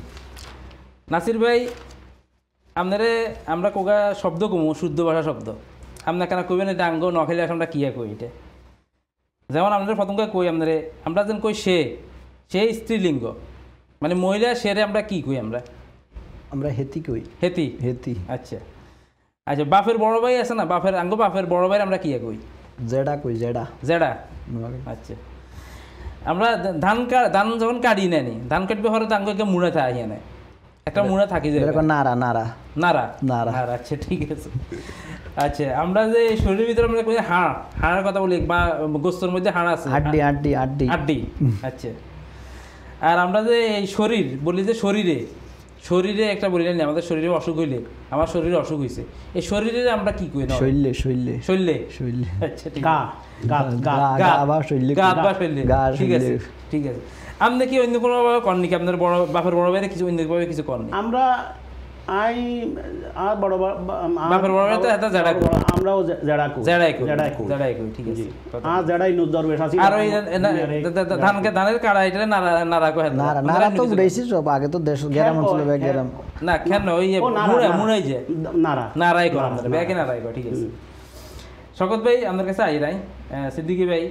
নাসির ভাই আপনারে আমরা কোগা শব্দ কমু, শুদ্ধ ভাষা শব্দ আপনার কেন কইবেন এটা আঙ্গ নোয়াখালী আমরা কিয়া কই, এটা যেমন আপনাদের প্রথমকে কই আপনারে আমরা যেন কই সে, সে স্ত্রীলিঙ্গ, মানে মহিলা শেরে আমরা কি কই আমরা আমরা হেতি কই হেতি হেতি আচ্ছা আচ্ছা বাপের বড় ভাই আছে না বাপের আঙ্গ বাপের বড় ভাই আমরা কি কই জেডা কই জেডা জেডা আচ্ছা আমরা ধান ধান যখন কাটি নেনি ধান কাটবে হরে তো আঙ্গকে মুড়ে থাকে না একটা মুড়ে থাকি যে নারা নারা নারা নারা আচ্ছা ঠিক আছে আচ্ছা আমরা যে শরীরের ভিতরে আমরা কই হাড় হাড়ের কথা বলি বা গোস্তর মধ্যে হাড় আছে হাড্ডি হাড্ডি হাড্ডি হাড্ডি আচ্ছা আর আমরা যে এই শরীর বলি যে শরীরে শরীরে একটা বলি না আমাদের শরীরে অসুখ হইলে আমার শরীরে অসুখ হইছে এই শরীরে আমরা কি কই না শৈলে শৈলে শৈলে শৈলে আচ্ছা ঠিক গা গা গা গা বা শৈলে গা বা শৈলে ঠিক আছে ঠিক আছে আপনি কি অন্য কোনো ভাবে করেন নাকি আপনার বড় বাপের বড় ভাইরে কিছু অন্য ভাবে কিছু করেন আমরা আই আর বড় বাপের বড় ভাই তো এটা জেডা কই আমরাও জেডা কই জেডাই কই জেডাই কই জেডাই কই ঠিক আছে আর জেডাই নজর বেশি আর ওই ধানকে ধানের কাড়া এটা নারা নারা কই নারা নারা তো উড়াইছি সব আগে তো দেশ গ্রাম অঞ্চলে বে গ্রাম না কেন ওই মুড়ে মুড়াই যে নারা নারাই কর আমরা ব্যাকে নারাই কর ঠিক আছে শকত ভাই আমাদের কাছে আই রাই সিদ্দিকী ভাই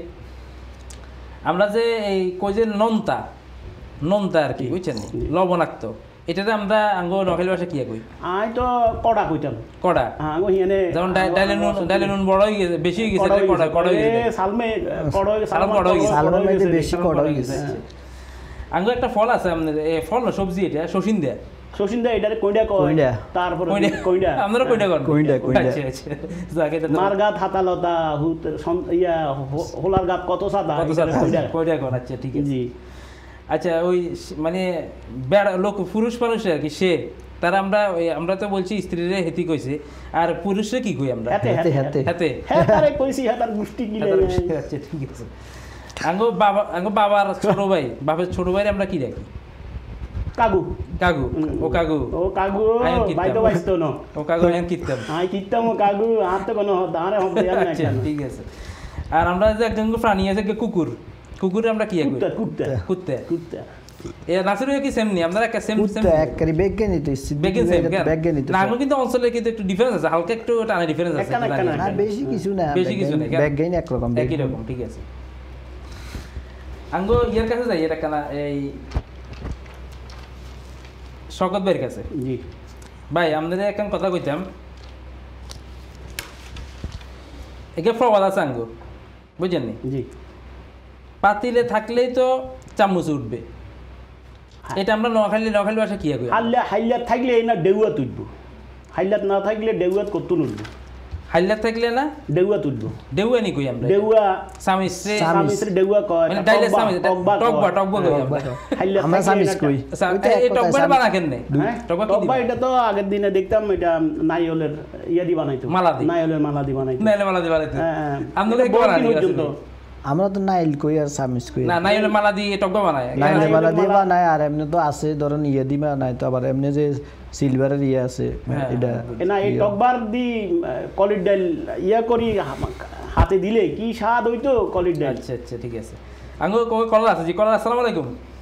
আমরা যে এই কই যে নন্তা নন্তা আর কি বুঝছেন লবণাক্ত এটাতে আমরা আঙ্গ নখালি ভাষা কি কই আই তো কড়া কইতাম কড়া হ্যাঁ আঙ্গ হিয়ানে যেমন ডাইলে নুন ডাইলে নুন বড় হই গেছে বেশি হই গেছে কড়া কড়া হই গেছে সালমে কড়া হই সালম কড়া হই গেছে সালমের মধ্যে বেশি কড়া হই গেছে আঙ্গ একটা ফল আছে আমাদের এই ফল না সবজি এটা শশিন দেয়া শশিন দা এটারে কইডা কই তারপর কইডা আমরা কইডা কর কইডা কইডা আচ্ছা আচ্ছা জায়গা এটা মারগাত হাতালতা হুত ইয়া হোলার গাত কত সাদা কইডা কইডা কর আচ্ছা ঠিক আছে জি আচ্ছা ওই মানে লোক পুরুষ মানুষ আর কি সে তার আমরা আমরা তো বলছি স্ত্রীরে হেতি কইছে আর পুরুষরে কি কই আমরা হাতে হাতে হাতে হাতে হাতে কইছি হাতার গুষ্টি কি আচ্ছা ঠিক আছে আঙ্গো বাবা আঙ্গো বাবার ছোট ভাই বাবার ছোট ভাইরে আমরা কি রাখি কাগু কাগু ও কাগু ও কাগু ভাই তো বাইতো ন ও কাগু আইন কিতাম আই কিতাম ও কাগু আর তো কোনো দাঁড়ে হবে না আচ্ছা ঠিক আছে আর আমরা যে একজন প্রাণী আছে কুকুর কুকুর আমরা কি কই কুত্তা কুত্তা কুত্তা কুত্তা এ নাসির কি সেম নি আমরা একটা সেম সেম কুত্তা একরি বেগনি তো বেগেন সেম বেগনি তো না কিন্তু অঞ্চলে কিন্তু একটু ডিফারেন্স আছে হালকা একটু টানা ডিফারেন্স আছে না বেশি কিছু না বেশি কিছু না বেগনি এক রকম একই রকম ঠিক আছে আঙ্গো ইয়ার কাছে যাই এটা কানা এই শকত ভাইয়ের কাছে জি ভাই আমাদের একটা কথা কইতাম একে প্রবাদ আছে আঙ্গো বুঝছেন নি জি পাতিলে থাকলেই তো চামচ উঠবে এটা আমরা নোয়াখালী নোয়াখালী ভাষা কি কই হাল্লা হাইলাত থাকলে না ডেউয়া তুলবো হাইলাত না থাকলে ডেউয়াত কত উঠবো হাইলাত থাকলে না ডেউয়া তুলবো ডেউয়া নি কই আমরা ডেউয়া সামিসে সামিসের ডেউয়া কয় মানে ডাইলে সামিস টকবা টকবা কই আমরা হাইলাত আমরা সামিস কই এই টকবা বানা কেন নে টকবা টকবা এটা তো আগের দিনে দেখতাম এটা নাইওলের ইয়া দি বানাইতো মালা দি নাইওলের মালা দি বানাইতো নাইলে মালা দি বানাইতো হ্যাঁ আমরা কি বানাইতো আমরা তো নাইল কই আর সামিস কই না নাইলে মালা দি টকবা বানায় নাইলে মালা দি বানায় আর এমনি তো আছে ধরেন ইয়া দি বানায় তো আবার এমনি যে সিলভারের ইয়া আছে এটা না এই টকবার দি কলিড ডাল ইয়া করি হাতে দিলে কি স্বাদ হইতো কলিড ডাল আচ্ছা আচ্ছা ঠিক আছে আঙ্গো কলা আছে জি কলা আসসালামু আলাইকুম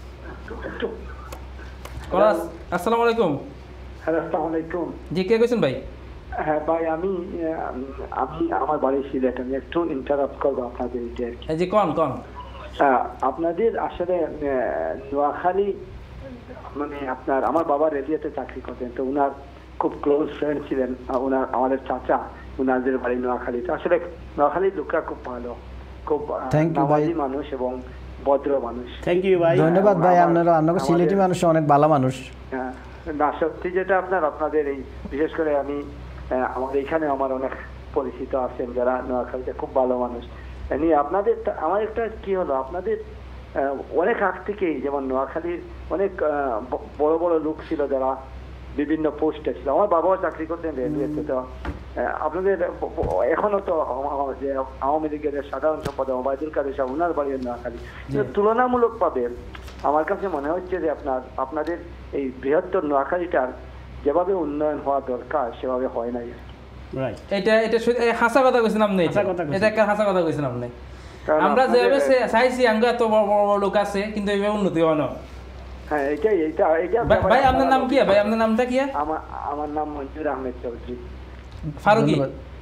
কলা আসসালামু আলাইকুম হ্যালো আসসালামু আলাইকুম জি কে কইছেন ভাই হ্যাঁ ভাই আমি আমি আমার বাড়ি সিলেট আমি একটু ইন্টারাপ্ট করবো আপনাদের এটা আর কি এই যে কোন কোন আপনাদের আসলে নোয়াখালী মানে আপনার আমার বাবা রেডিওতে চাকরি করতেন তো উনার খুব ক্লোজ ফ্রেন্ড ছিলেন উনার আমাদের চাচা উনাদের বাড়ি নোয়াখালী তো আসলে নোয়াখালীর লোকরা খুব ভালো খুব নামাজি মানুষ এবং ভদ্র মানুষ থ্যাংক ইউ ভাই ধন্যবাদ ভাই আপনারা আপনাকে সিলেটি মানুষ অনেক ভালো মানুষ হ্যাঁ না সত্যি যেটা আপনার আপনাদের এই বিশেষ করে আমি আমাদের এখানে আমার অনেক পরিচিত আছেন যারা নোয়াখালীতে খুব ভালো মানুষ এমনি আপনাদের আমার একটা কি হলো আপনাদের অনেক আগ থেকেই যেমন নোয়াখালীর অনেক বড় বড় লোক ছিল যারা বিভিন্ন পোস্টে ছিল আমার বাবাও চাকরি করতেন রেলওয়েতে তো আপনাদের এখনো তো যে আওয়ামী লীগের সাধারণ সম্পাদক ওবায়দুল কাদের সাহেব ওনার বাড়ি নোয়াখালী তুলনামূলক ভাবে আমার কাছে মনে হচ্ছে যে আপনার আপনাদের এই বৃহত্তর নোয়াখালীটার যেভাবে উন্নয়ন হওয়া দরকার সেভাবে হয় নাই এটা এটা হাসা কথা কইছেন আপনি এটা একটা হাসা কথা কইছেন আপনি আমরা যেভাবে চাইছি আঙ্গা তো বড় বড় লোক আছে কিন্তু এইভাবে উন্নতি হয় না হ্যাঁ এইটাই এইটা এইটা ভাই আপনার নাম কি ভাই আপনার নামটা কি আমার আমার নাম মঞ্জুর আহমেদ চৌধুরী ফারুকি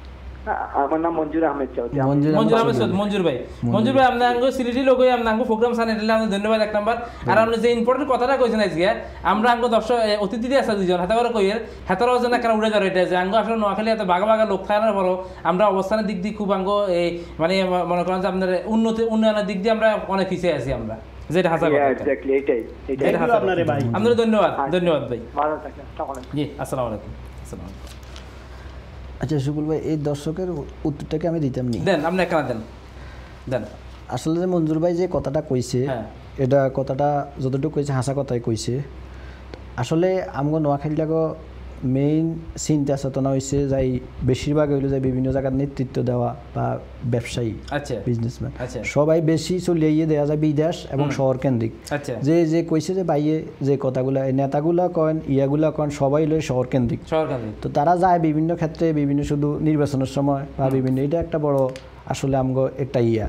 আমার নাম মঞ্জুর আহমেদ চৌধুরী। মঞ্জুর আহমেদ চৌধুরী, মঞ্জুর ভাই। মঞ্জুর ভাই আপনার আঙ্গো সিলেটি লোক হয়ে আপনার আঙ্গো প্রোগ্রাম সান এটালে আমাদের ধন্যবাদ এক নাম্বার। আর আপনি যে ইম্পর্টেন্ট কথাটা কইছেন আজকে, আমরা আঙ্গো দর্শক অতিথিতে আছে দুজন, হাতে করে কইয়ের হাতেরও যেন কেন উড়ে যাবে এটা যে আঙ্গো আসলে নোয়াখালী এত বাঘা বাঘা লোক থাকার পরও আমরা অবস্থানের দিক দিয়ে খুব আঙ্গো এই মানে মনে করেন যে আপনার উন্নতি উন্নয়নের দিক দিয়ে আমরা অনেক পিছিয়ে আছি আমরা, যেটা হাসা কথা। এক্স্যাক্টলি এটাই এটাই আপনারে ভাই, আপনাদের ধন্যবাদ, ধন্যবাদ ভাই। ভালো থাকেন, আসসালামু আলাইকুম। জি আসসালামু আলাইকুম। আসসালামু আলাইকুম। আচ্ছা সুকুল ভাই, এই দর্শকের উত্তরটাকে আমি দিতাম নি, দেন আপনি একখানা দেন দেন। আসলে যে মঞ্জুর ভাই যে কথাটা কইছে, হ্যাঁ। এটা কথাটা যতটুকু কইছে হাসা কথাই কইছে। আসলে আমগো নোয়াখালীটাকে মেইন চিন্তা চেতনা হয়েছে যাই বেশিরভাগ হইলো যে বিভিন্ন জায়গার নেতৃত্ব দেওয়া বা ব্যবসায়ী, আচ্ছা বিজনেসম্যান, আচ্ছা সবাই বেশি চলিয়ে গিয়ে দেওয়া যায় বিদেশ এবং শহর কেন্দ্রিক। আচ্ছা যে যে কইছে যে বাইয়ে যে কথাগুলা এই নেতাগুলা কন ইয়াগুলা কন সবাই লয় শহর কেন্দ্রিক। শহর কেন্দ্রিক তো তারা যায় বিভিন্ন ক্ষেত্রে বিভিন্ন শুধু নির্বাচনের সময় বা বিভিন্ন, এটা একটা বড় আসলে আমগো একটা ইয়া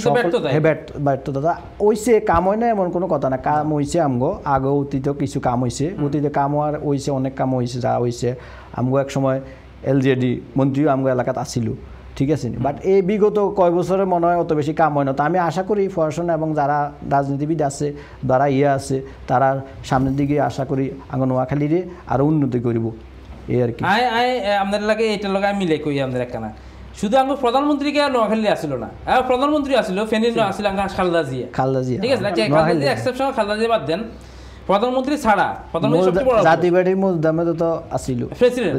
ব্যর্থতা হইছে। কাম হয় না এমন কোনো কথা না, কাম হইছে আমগো আগে অতীতেও কিছু কাম হইছে, অতীতে কাম হওয়ার হইছে, অনেক কাম হইছে, যা হইছে আমগো এক সময় এলজেডি মন্ত্রীও আমগো এলাকাত আসিল, ঠিক আছে নি। বাট এই বিগত কয় বছরে মনে হয় অত বেশি কাম হয় না। তো আমি আশা করি পড়াশোনা এবং যারা রাজনীতিবিদ আছে, যারা ইয়ে আছে, তারা সামনের দিকে আশা করি আঙ্গ নোয়াখালীরে আরও উন্নতি করব, এই আর কি। আয় আয় আপনাদের লাগে এইটার লগে আমি মিলে কই আমাদের একখানা শুধু আঙ্গ প্রধানমন্ত্রীকে নোয়াখালী আসিল না, প্রধানমন্ত্রী আসিল ফেনীর আসিল আঙ্গা খালেদা জিয়া, খালেদা জিয়া, ঠিক আছে। খালেদা জিয়া এক্সেপশনাল, খালেদা জিয়া বাদ দেন, প্রধানমন্ত্রী ছাড়া প্রধানমন্ত্রী সবচেয়ে বড় জাতিবাড়ির মুদ্দামে তো আসিল প্রেসিডেন্ট,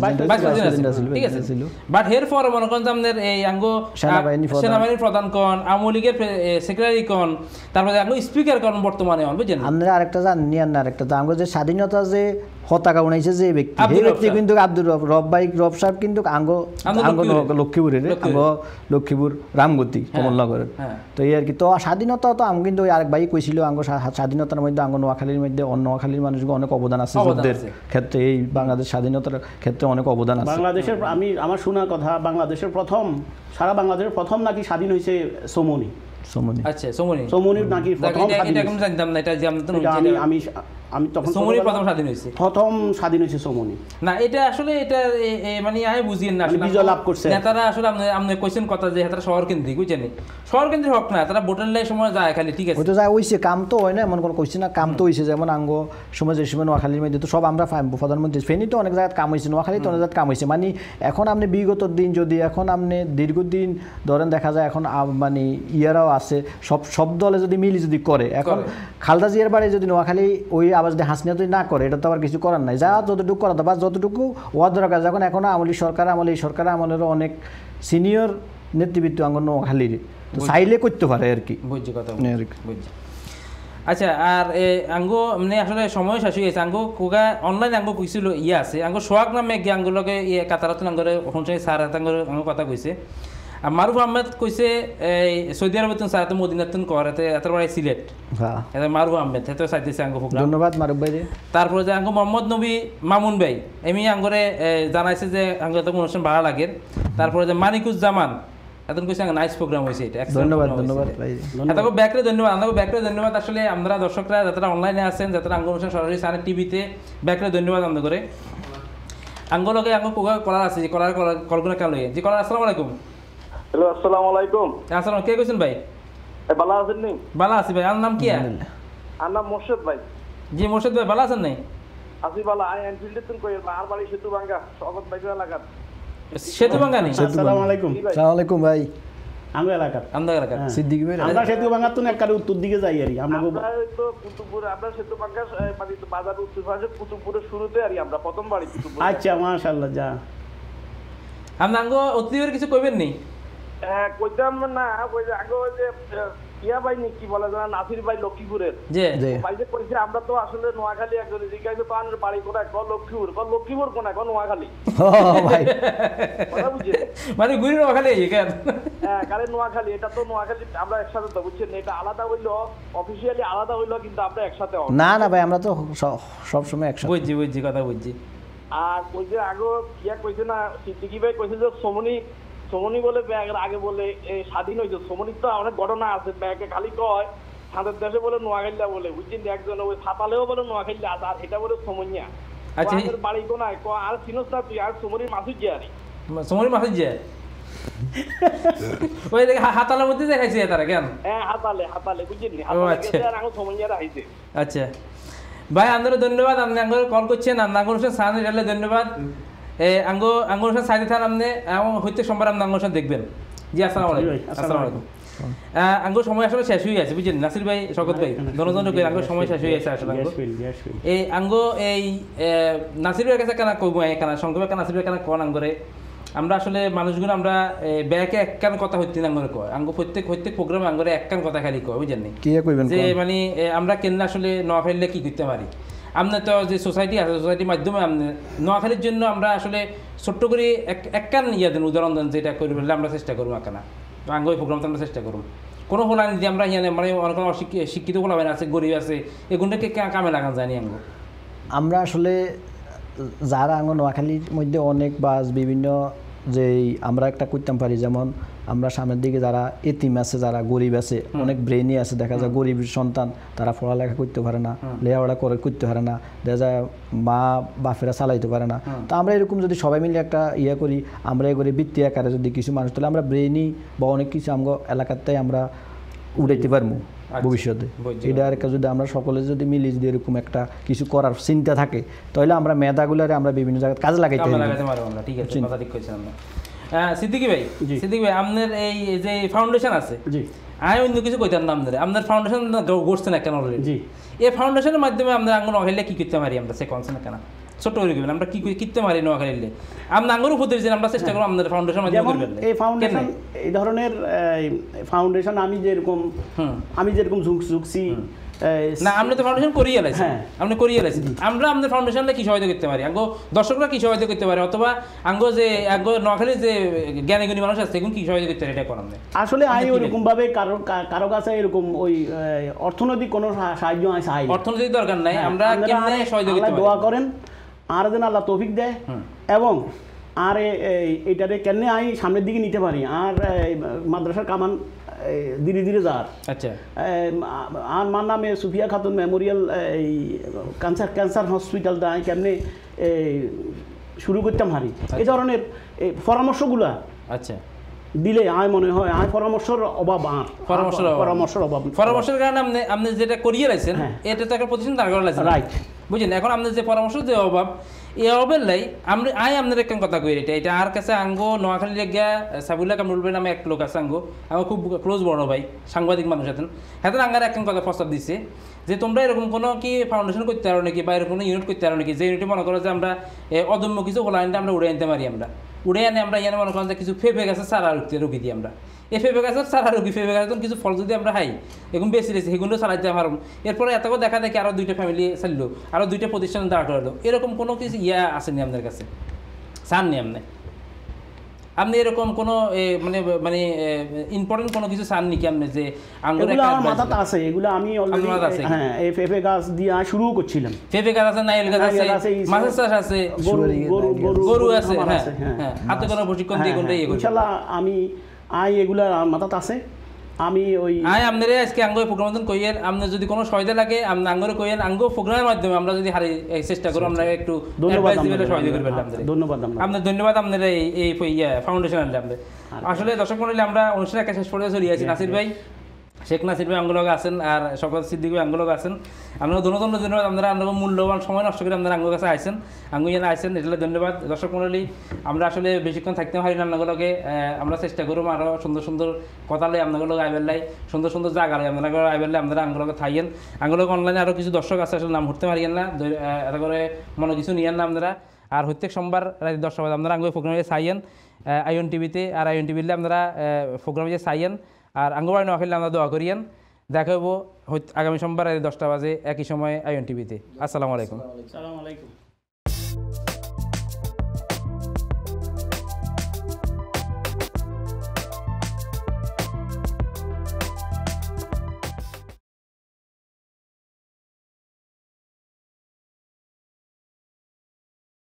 ঠিক আছে। বাট এর পরে মনে করেন যে আমাদের এই আঙ্গ সেনাবাহিনীর প্রধান কন, আওয়ামী লীগের সেক্রেটারি কন, তারপরে আঙ্গ স্পিকার কন বর্তমানে হন, বুঝছেন। আপনারা আরেকটা জানেন না, আরেকটা আঙ্গ যে স্বাধীনতা যে হতাকা উনাইছে যে ব্যক্তি, এই ব্যক্তি কিন্তু আব্দুর রব রব ভাই রব সাহেব কিন্তু আঙ্গ আঙ্গ লক্ষ্মীপুরের, আঙ্গ লক্ষ্মীপুর রামগতি কমলনগরের। তো এই আর কি। তো স্বাধীনতা তো আমি কিন্তু ওই আরেক ভাই কইছিল আঙ্গ স্বাধীনতার মধ্যে আঙ্গ নোয়াখালীর মধ্যে অন্য নোয়াখালীর মানুষকে অনেক অবদান আছে, যুদ্ধের ক্ষেত্রে এই বাংলাদেশ স্বাধীনতার ক্ষেত্রে অনেক অবদান আছে। বাংলাদেশের আমি আমার শোনা কথা, বাংলাদেশের প্রথম সারা বাংলাদেশের প্রথম নাকি স্বাধীন হয়েছে সোমনি। সোমনি, আচ্ছা সোমনি, সোমনির নাকি প্রথম স্বাধীন। এটা আমি জানতাম না, এটা যে আমি আমি আমি তখন সোমনি প্রথম স্বাধীন হয়েছে, প্রথম স্বাধীন হয়েছে সোমনি। না এটা আসলে এটা মানে আমি বুঝিয়েন না, বিজয় লাভ করছে নেতারা আসলে আপনি আপনি কইছেন কথা যে তারা শহর কেন্দ্রিক, বুঝছেন। শহর কেন্দ্রিক হোক না, তারা ভোটার লাই সময় যায় খালি, ঠিক আছে। ওই তো যায় হইছে, কাম তো হয় না এমন কোনো কইছে না, কাম তো হইছে। যেমন আঙ্গ সময় যে সময় নোয়াখালীর মধ্যে তো সব আমরা প্রধানমন্ত্রী ফেনী তো অনেক জায়গায় কাম হয়েছে, নোয়াখালী তো অনেক জায়গায় কাম হয়েছে। মানে এখন আপনি বিগত দিন যদি এখন আপনি দীর্ঘদিন ধরেন দেখা যায় এখন মানে ইয়ারাও আছে, সব সব দলে যদি মিলি যদি করে, এখন খালেদা জিয়ার বাড়ি যদি নোয়াখালী ওই আবার যদি হাসিনা যদি না করে, এটা তো আবার কিছু করার নাই। যা যতটুকু করা বা যতটুকু ওয়ার দরকার, যখন এখন আমলি সরকার আমলে এই সরকার আমলেরও অনেক সিনিয়র নেতৃবৃত্ত আঙ্গ নোয়াখালীর, তো চাইলে করতে পারে আর কি। বুঝছি কথা, বুঝছি। আচ্ছা, আর আঙ্গ মানে আসলে সময় শেষ হয়ে গেছে। আঙ্গ কোগা অনলাইন আঙ্গ কইছিল ইয়ে আছে, আঙ্গ সোহাগ নামে গিয়ে আঙ্গুলকে ইয়ে কাতারাতুন আঙ্গরে সঞ্চয় স্যার আঙ্গর আঙ্গ কথা কইছে। আর মারুফ আহমেদ কইছে এই সৌদি আরবের স্যার তো মদিনাতুন করাতে এত বড় সিলেট, হ্যাঁ এটা মারুফ আহমেদ এত সাইতেছে আঙ্গ প্রোগ্রাম। ধন্যবাদ মারুফ ভাই। তারপরে যে আঙ্গ মোহাম্মদ নবী মামুন ভাই এমনি আঙ্গরে জানাইছে যে আঙ্গ তো অনুষ্ঠান ভালো লাগে। তারপরে যে মানিকুজ্জামান এখন কইছে নাইস প্রোগ্রাম হয়েছে, এটা ধন্যবাদ ধন্যবাদ ভাই। এতকে ব্যাকরে ধন্যবাদ, আমাকে ব্যাকরে ধন্যবাদ। আসলে আমরা দর্শকরা যারা অনলাইনে আছেন, যারা আঙ্গ অনুষ্ঠান সরাসরি সানে টিভিতে, ব্যাকরে ধন্যবাদ আমাদের করে। আঙ্গ লগে আঙ্গ কোগা কলার আছে, যে কলার কলগুলো কেন লগে যে কলার। আসসালামু আলাইকুম। হ্যালো আসসালামু আলাইকুম। আসসালাম, কে কইছেন ভাই? এ ভালো আছেন নি? ভালো আছি ভাই। আপনার নাম কি? আমার নাম মোর্শেদ ভাই। জি মোর্শেদ ভাই, ভালো আছেন নাই? আছি ভালো। আই এনফিল্ডে তুন কই আর বাড়ি সেতু ভাঙ্গা স্বাগত ভাই এলাকার। সেতু ভাঙ্গা নি? আসসালামু আলাইকুম। আসসালামু আলাইকুম ভাই। আঙ্গ এলাকার আমদা এলাকার সিদ্দিক ভাই। আমরা সেতু ভাঙ্গা তুন একবারে উত্তর দিকে যাই আর আমরা তো কুতুবপুর, আমরা সেতু ভাঙ্গা মানে বাজার উত্তর পাশে কুতুবপুরের শুরুতে আর আমরা প্রথম বাড়ি কুতুবপুর। আচ্ছা মাশাআল্লাহ। যা আমরা আঙ্গ অতিথির কিছু কইবেন নি? হ্যাঁ কইতাম না, ওই যে আগে ওই যে ইয়া ভাই নি কি বলে জানা নাসির ভাই লক্ষ্মীপুরের জি ভাই যে কইছে আমরা তো আসলে নোয়াখালী একজন জিজ্ঞাসা তো আমার বাড়ি কোথায়, কোন লক্ষ্মীপুর, কোন লক্ষ্মীপুর কোন কোন নোয়াখালী। ও ভাই কথা বুঝে মানে গুরি নোয়াখালী কেন? হ্যাঁ কারে নোয়াখালী, এটা তো নোয়াখালী আমরা একসাথে তো বুঝছেন, এটা আলাদা হইলো অফিশিয়ালি আলাদা হইলো কিন্তু আমরা একসাথে হব না। না ভাই আমরা তো সব সময় একসাথে। বুঝছি বুঝছি কথা বুঝছি। আর ওই যে আগে ইয়া কইছে না সিদ্দিকি ভাই কইছে যে সমনি সমনি বলে ব্যাগের আগে বলে স্বাধীন হয়েছে। সমনির তো অনেক ঘটনা আছে, ব্যাগে খালি কয় সাদের দেশে বলে নোয়াখালীলা বলে বুঝছেন, একজন ওই সাতালেও বলে নোয়াখালী আছে, আর এটা বলে সমনিয়া। আচ্ছা বাড়ি কোনায় আর চিনস না তুই আর সমনির মাসুদ জিয়ারি সমরি মাছ যে ওই দেখে হাতালের মধ্যে দেখাইছে তারা কেন হ্যাঁ হাতালে হাতালে বুঝছেন ও হাতালে আচ্ছা গেছে আর আঙ্গুর সমনিয়ারা আইছে আচ্ছা ভাই আপনাদের ধন্যবাদ আপনি আঙ্গুর কল করছেন আপনি আঙ্গুর হোসেন সাহানি রেলে ধন্যবাদ এ আঙ্গো আঙ্গুর হোসেন সাইদি থান আপনি এবং হইতে সোমবার আপনি আঙ্গুর হোসেন দেখবেন জি আসসালামু আলাইকুম আসসালামু আলাইকুম আঙ্গুর সময় আসলে শেষ হয়ে গেছে বুঝছেন নাসির ভাই শকত ভাই দনজন কই আঙ্গুর সময় শেষ হয়ে গেছে আসলে আঙ্গুর এই আঙ্গো এই নাসির ভাইয়ের কাছে কেন কইবো এখানে সংক্ষেপে কেন নাসির ভাই কেন কোন আঙ্গুরে আমরা আসলে মানুষগুলো আমরা ব্যাকে একখান কথা হইতে না আঙ্গুরে কয় আঙ্গো প্রত্যেক প্রত্যেক প্রোগ্রামে আঙ্গুরে একখান কথা খালি কয় বুঝছেন নি কি কইবেন যে মানে আমরা কেন আসলে নোয়াখালীতে কি করতে পারি আমরা তো যে সোসাইটি আছে সোসাইটির মাধ্যমে আপনি নোয়াখালীর জন্য আমরা আসলে ছোট্ট করে একখান ইয়ে দেন উদাহরণ দেন যেটা করে ফেললে আমরা চেষ্টা করবো একখানা আঙ্গো এই প্রোগ্রামটা আমরা চেষ্টা করবো কোনো হোলানি যে আমরা ইয়ানে মানে অনেক শিক্ষিত হোলাবেন আছে গরিব আছে এগুলোকে কামে লাগান জানি আঙ্গো আমরা আসলে যারা আঙ্গো নোয়াখালীর মধ্যে অনেক বাস বিভিন্ন যে আমরা একটা করতাম পারি যেমন আমরা সামনের দিকে যারা এতিম আছে যারা গরিব আছে অনেক ব্রেনই আছে দেখা যায় গরিব সন্তান তারা পড়ালেখা করতে পারে না লেখাপড়া করে করতে পারে না দেখা যায় মা বাপেরা চালাইতে পারে না তো আমরা এরকম যদি সবাই মিলে একটা ইয়ে করি আমরা এ করে বৃত্তি আকারে যদি কিছু মানুষ তাহলে আমরা ব্রেনই বা অনেক কিছু আমগো এলাকাতে আমরা উড়াইতে পারবো ভবিষ্যতে এটা আর একটা যদি আমরা সকলে যদি মিলি যদি এরকম একটা কিছু করার চিন্তা থাকে তাহলে আমরা মেধাগুলারে আমরা বিভিন্ন জায়গায় কাজে লাগাইতে পারবো ঠিক আছে কথা ঠিক কইছেন আমরা সিদ্দিকী ভাই সিদ্দিকী ভাই আপনার এই যে ফাউন্ডেশন আছে জি আমি অন্য কিছু কইতাম না আপনাদের আপনার ফাউন্ডেশন গড়ছেন কেন অলরেডি জি এই ফাউন্ডেশনের মাধ্যমে আমরা আঙ্গুর নোয়াখালীতে কি করতে পারি আমরা সে কনসেন্ট কেন ছোট করে গেবেন আমরা কি করতে পারি নোয়াখালীতে আমরা আঙ্গুর উপর দিয়ে আমরা চেষ্টা করব আমাদের ফাউন্ডেশন মাধ্যমে করবেন এই ফাউন্ডেশন এই ধরনের ফাউন্ডেশন আমি যেরকম আমি যেরকম ঝুঁকছি না আমরা তো ফাউন্ডেশন করিয়ে লাইছি আমরা করিয়ে লাইছি আমরা আমাদের ফাউন্ডেশনটা কি সহায়তা করতে পারি আঙ্গো দর্শকরা কি সহায়তা করতে পারে অথবা আঙ্গো যে আঙ্গো নোয়াখালীর যে জ্ঞানী গুণী মানুষ আছে এখন কি সহায়তা করতে পারে এটা কোন আমরা আসলে আই ওরকম ভাবে কারো কারো কাছে এরকম ওই অর্থনৈতিক কোনো সাহায্য আই চাই অর্থনৈতিক দরকার নাই আমরা কেমনে সহায়তা করতে পারি দোয়া করেন আর যেন আল্লাহ তৌফিক দেয় এবং আর এইটারে কেমনে আই সামনের দিকে নিতে পারি আর মাদ্রাসার কামান ধীরে ধীরে যার আচ্ছা আর মার নামে সুফিয়া খাতুন মেমোরিয়াল এই ক্যান্সার ক্যান্সার হসপিটালটা আমি কেমনে শুরু করতাম হারি এই ধরনের পরামর্শগুলা আচ্ছা দিলে আয় মনে হয় আয় পরামর্শের অভাব আর পরামর্শের পরামর্শের অভাব পরামর্শের কারণে আপনি আপনি যেটা করিয়ে রাখছেন এটা তো একটা প্রতিষ্ঠান দাঁড় করা লাগছে রাইট বুঝলেন এখন আপনাদের যে পরামর্শ যে অভাব এই অভাবের লাই আমরা আয় আপনার একটা কথা কই এটা এটা আর কাছে আঙ্গো নোয়াখালীর গিয়া সাবুল্লাহ কামরুল ভাই নামে এক লোক আছে আঙ্গো আমার খুব ক্লোজ বড় ভাই সাংবাদিক মানুষ আছেন হাতের আঙ্গার একটা কথা প্রস্তাব দিচ্ছে যে তোমরা এরকম কোনো কি ফাউন্ডেশন করতে পারো নাকি বা এরকম কোনো ইউনিট করতে পারো নাকি যে ইউনিটে মনে করো যে আমরা অদম্য কিছু হোলাইনটা আমরা উড়ে আনতে পারি আমরা উড়ে আনে আমরা ইয়ানে মনে করেন যে কিছু ফেফে গাছে চারা রুগী দিই আমরা এই ফেফে গাছের চারা রুগী ফেফে গাছের কিছু ফল যদি আমরা খাই এখন বেশি রেছি সেগুলো চালাইতে পারব এরপরে এত দেখা দেখি আরও দুইটা ফ্যামিলি চাললো আরও দুইটা প্রতিষ্ঠান দাঁড় করালো এরকম কোনো কিছু ইয়া আসেনি আপনার কাছে চাননি আপনি আপনি এরকম কোনো মানে মানে ইম্পর্টেন্ট কোনো কিছু চান নাকি আপনি যে আঙ্গুর একটা মাথাতে আছে এগুলো আমি অলরেডি হ্যাঁ এই ফেফে গাছ দিয়ে শুরু করছিলাম ফেফে গাছ আছে নাইল গাছ আছে মাছের চাষ আছে গরু গরু গরু আছে হ্যাঁ হ্যাঁ হাতে কোনো প্রশিক্ষণ দিয়ে কোনটা ইয়ে করি ইনশাআল্লাহ আমি আই এগুলা মাথাতে আছে আমি ওই আই আপনারে আজকে আঙ্গো প্রোগ্রাম মতন কইয়ের আপনি যদি কোনো সহায়তা লাগে আপনি আঙ্গরে কইয়েন আঙ্গো প্রোগ্রামের মাধ্যমে আমরা যদি হারি চেষ্টা করব আমরা একটু অ্যাডভাইস দিবেলে সহায়তা করবেন আপনাদের ধন্যবাদ আপনাদের ধন্যবাদ আপনাদের এই এই ফাউন্ডেশন আপনাদের আসলে দর্শক মণ্ডলী আমরা অনুষ্ঠানের একটা শেষ পর্যায়ে চলে আসি নাসির ভাই শেখ নাসির ভাই আঙ্গুলগ আছেন আর শওকত সিদ্দিক ভাই আঙ্গুলগ আছেন আপনারা দুজন ধন্যবাদ আপনারা আপনার মূল্যবান সময় নষ্ট করে আপনারা আঙ্গুর কাছে আইসেন আঙ্গু ইয়ানে আইসেন এটা ধন্যবাদ দর্শক মণ্ডলী আমরা আসলে বেশিক্ষণ থাকতে পারি না আপনাগুলোকে আমরা চেষ্টা করবো আরও সুন্দর সুন্দর কথা লাই আপনাগুলো আইবেলাই সুন্দর সুন্দর জায়গা লাই আপনারা আইবেলাই আপনারা আঙ্গুলকে থাইয়েন আঙ্গুলক অনলাইনে আরও কিছু দর্শক আছে আসলে নাম উঠতে পারিয়েন না এটা করে মনে কিছু নিয়েন না আপনারা আর প্রত্যেক সোমবার রাত দশটা বাজে আপনারা আঙ্গুর প্রোগ্রামে চাইয়েন আইন টিভিতে আর আইন টিভিতে আপনারা প্রোগ্রামে চাইয়েন আর আঙ্গবাড়ি নোয়াখালী আমরা দোয়া করিয়েন দেখা হবো আগামী সোমবার দশটা বাজে একই সময়ে আইন টিভিতে আসসালামু আলাইকুম। আসসালামু আলাইকুম।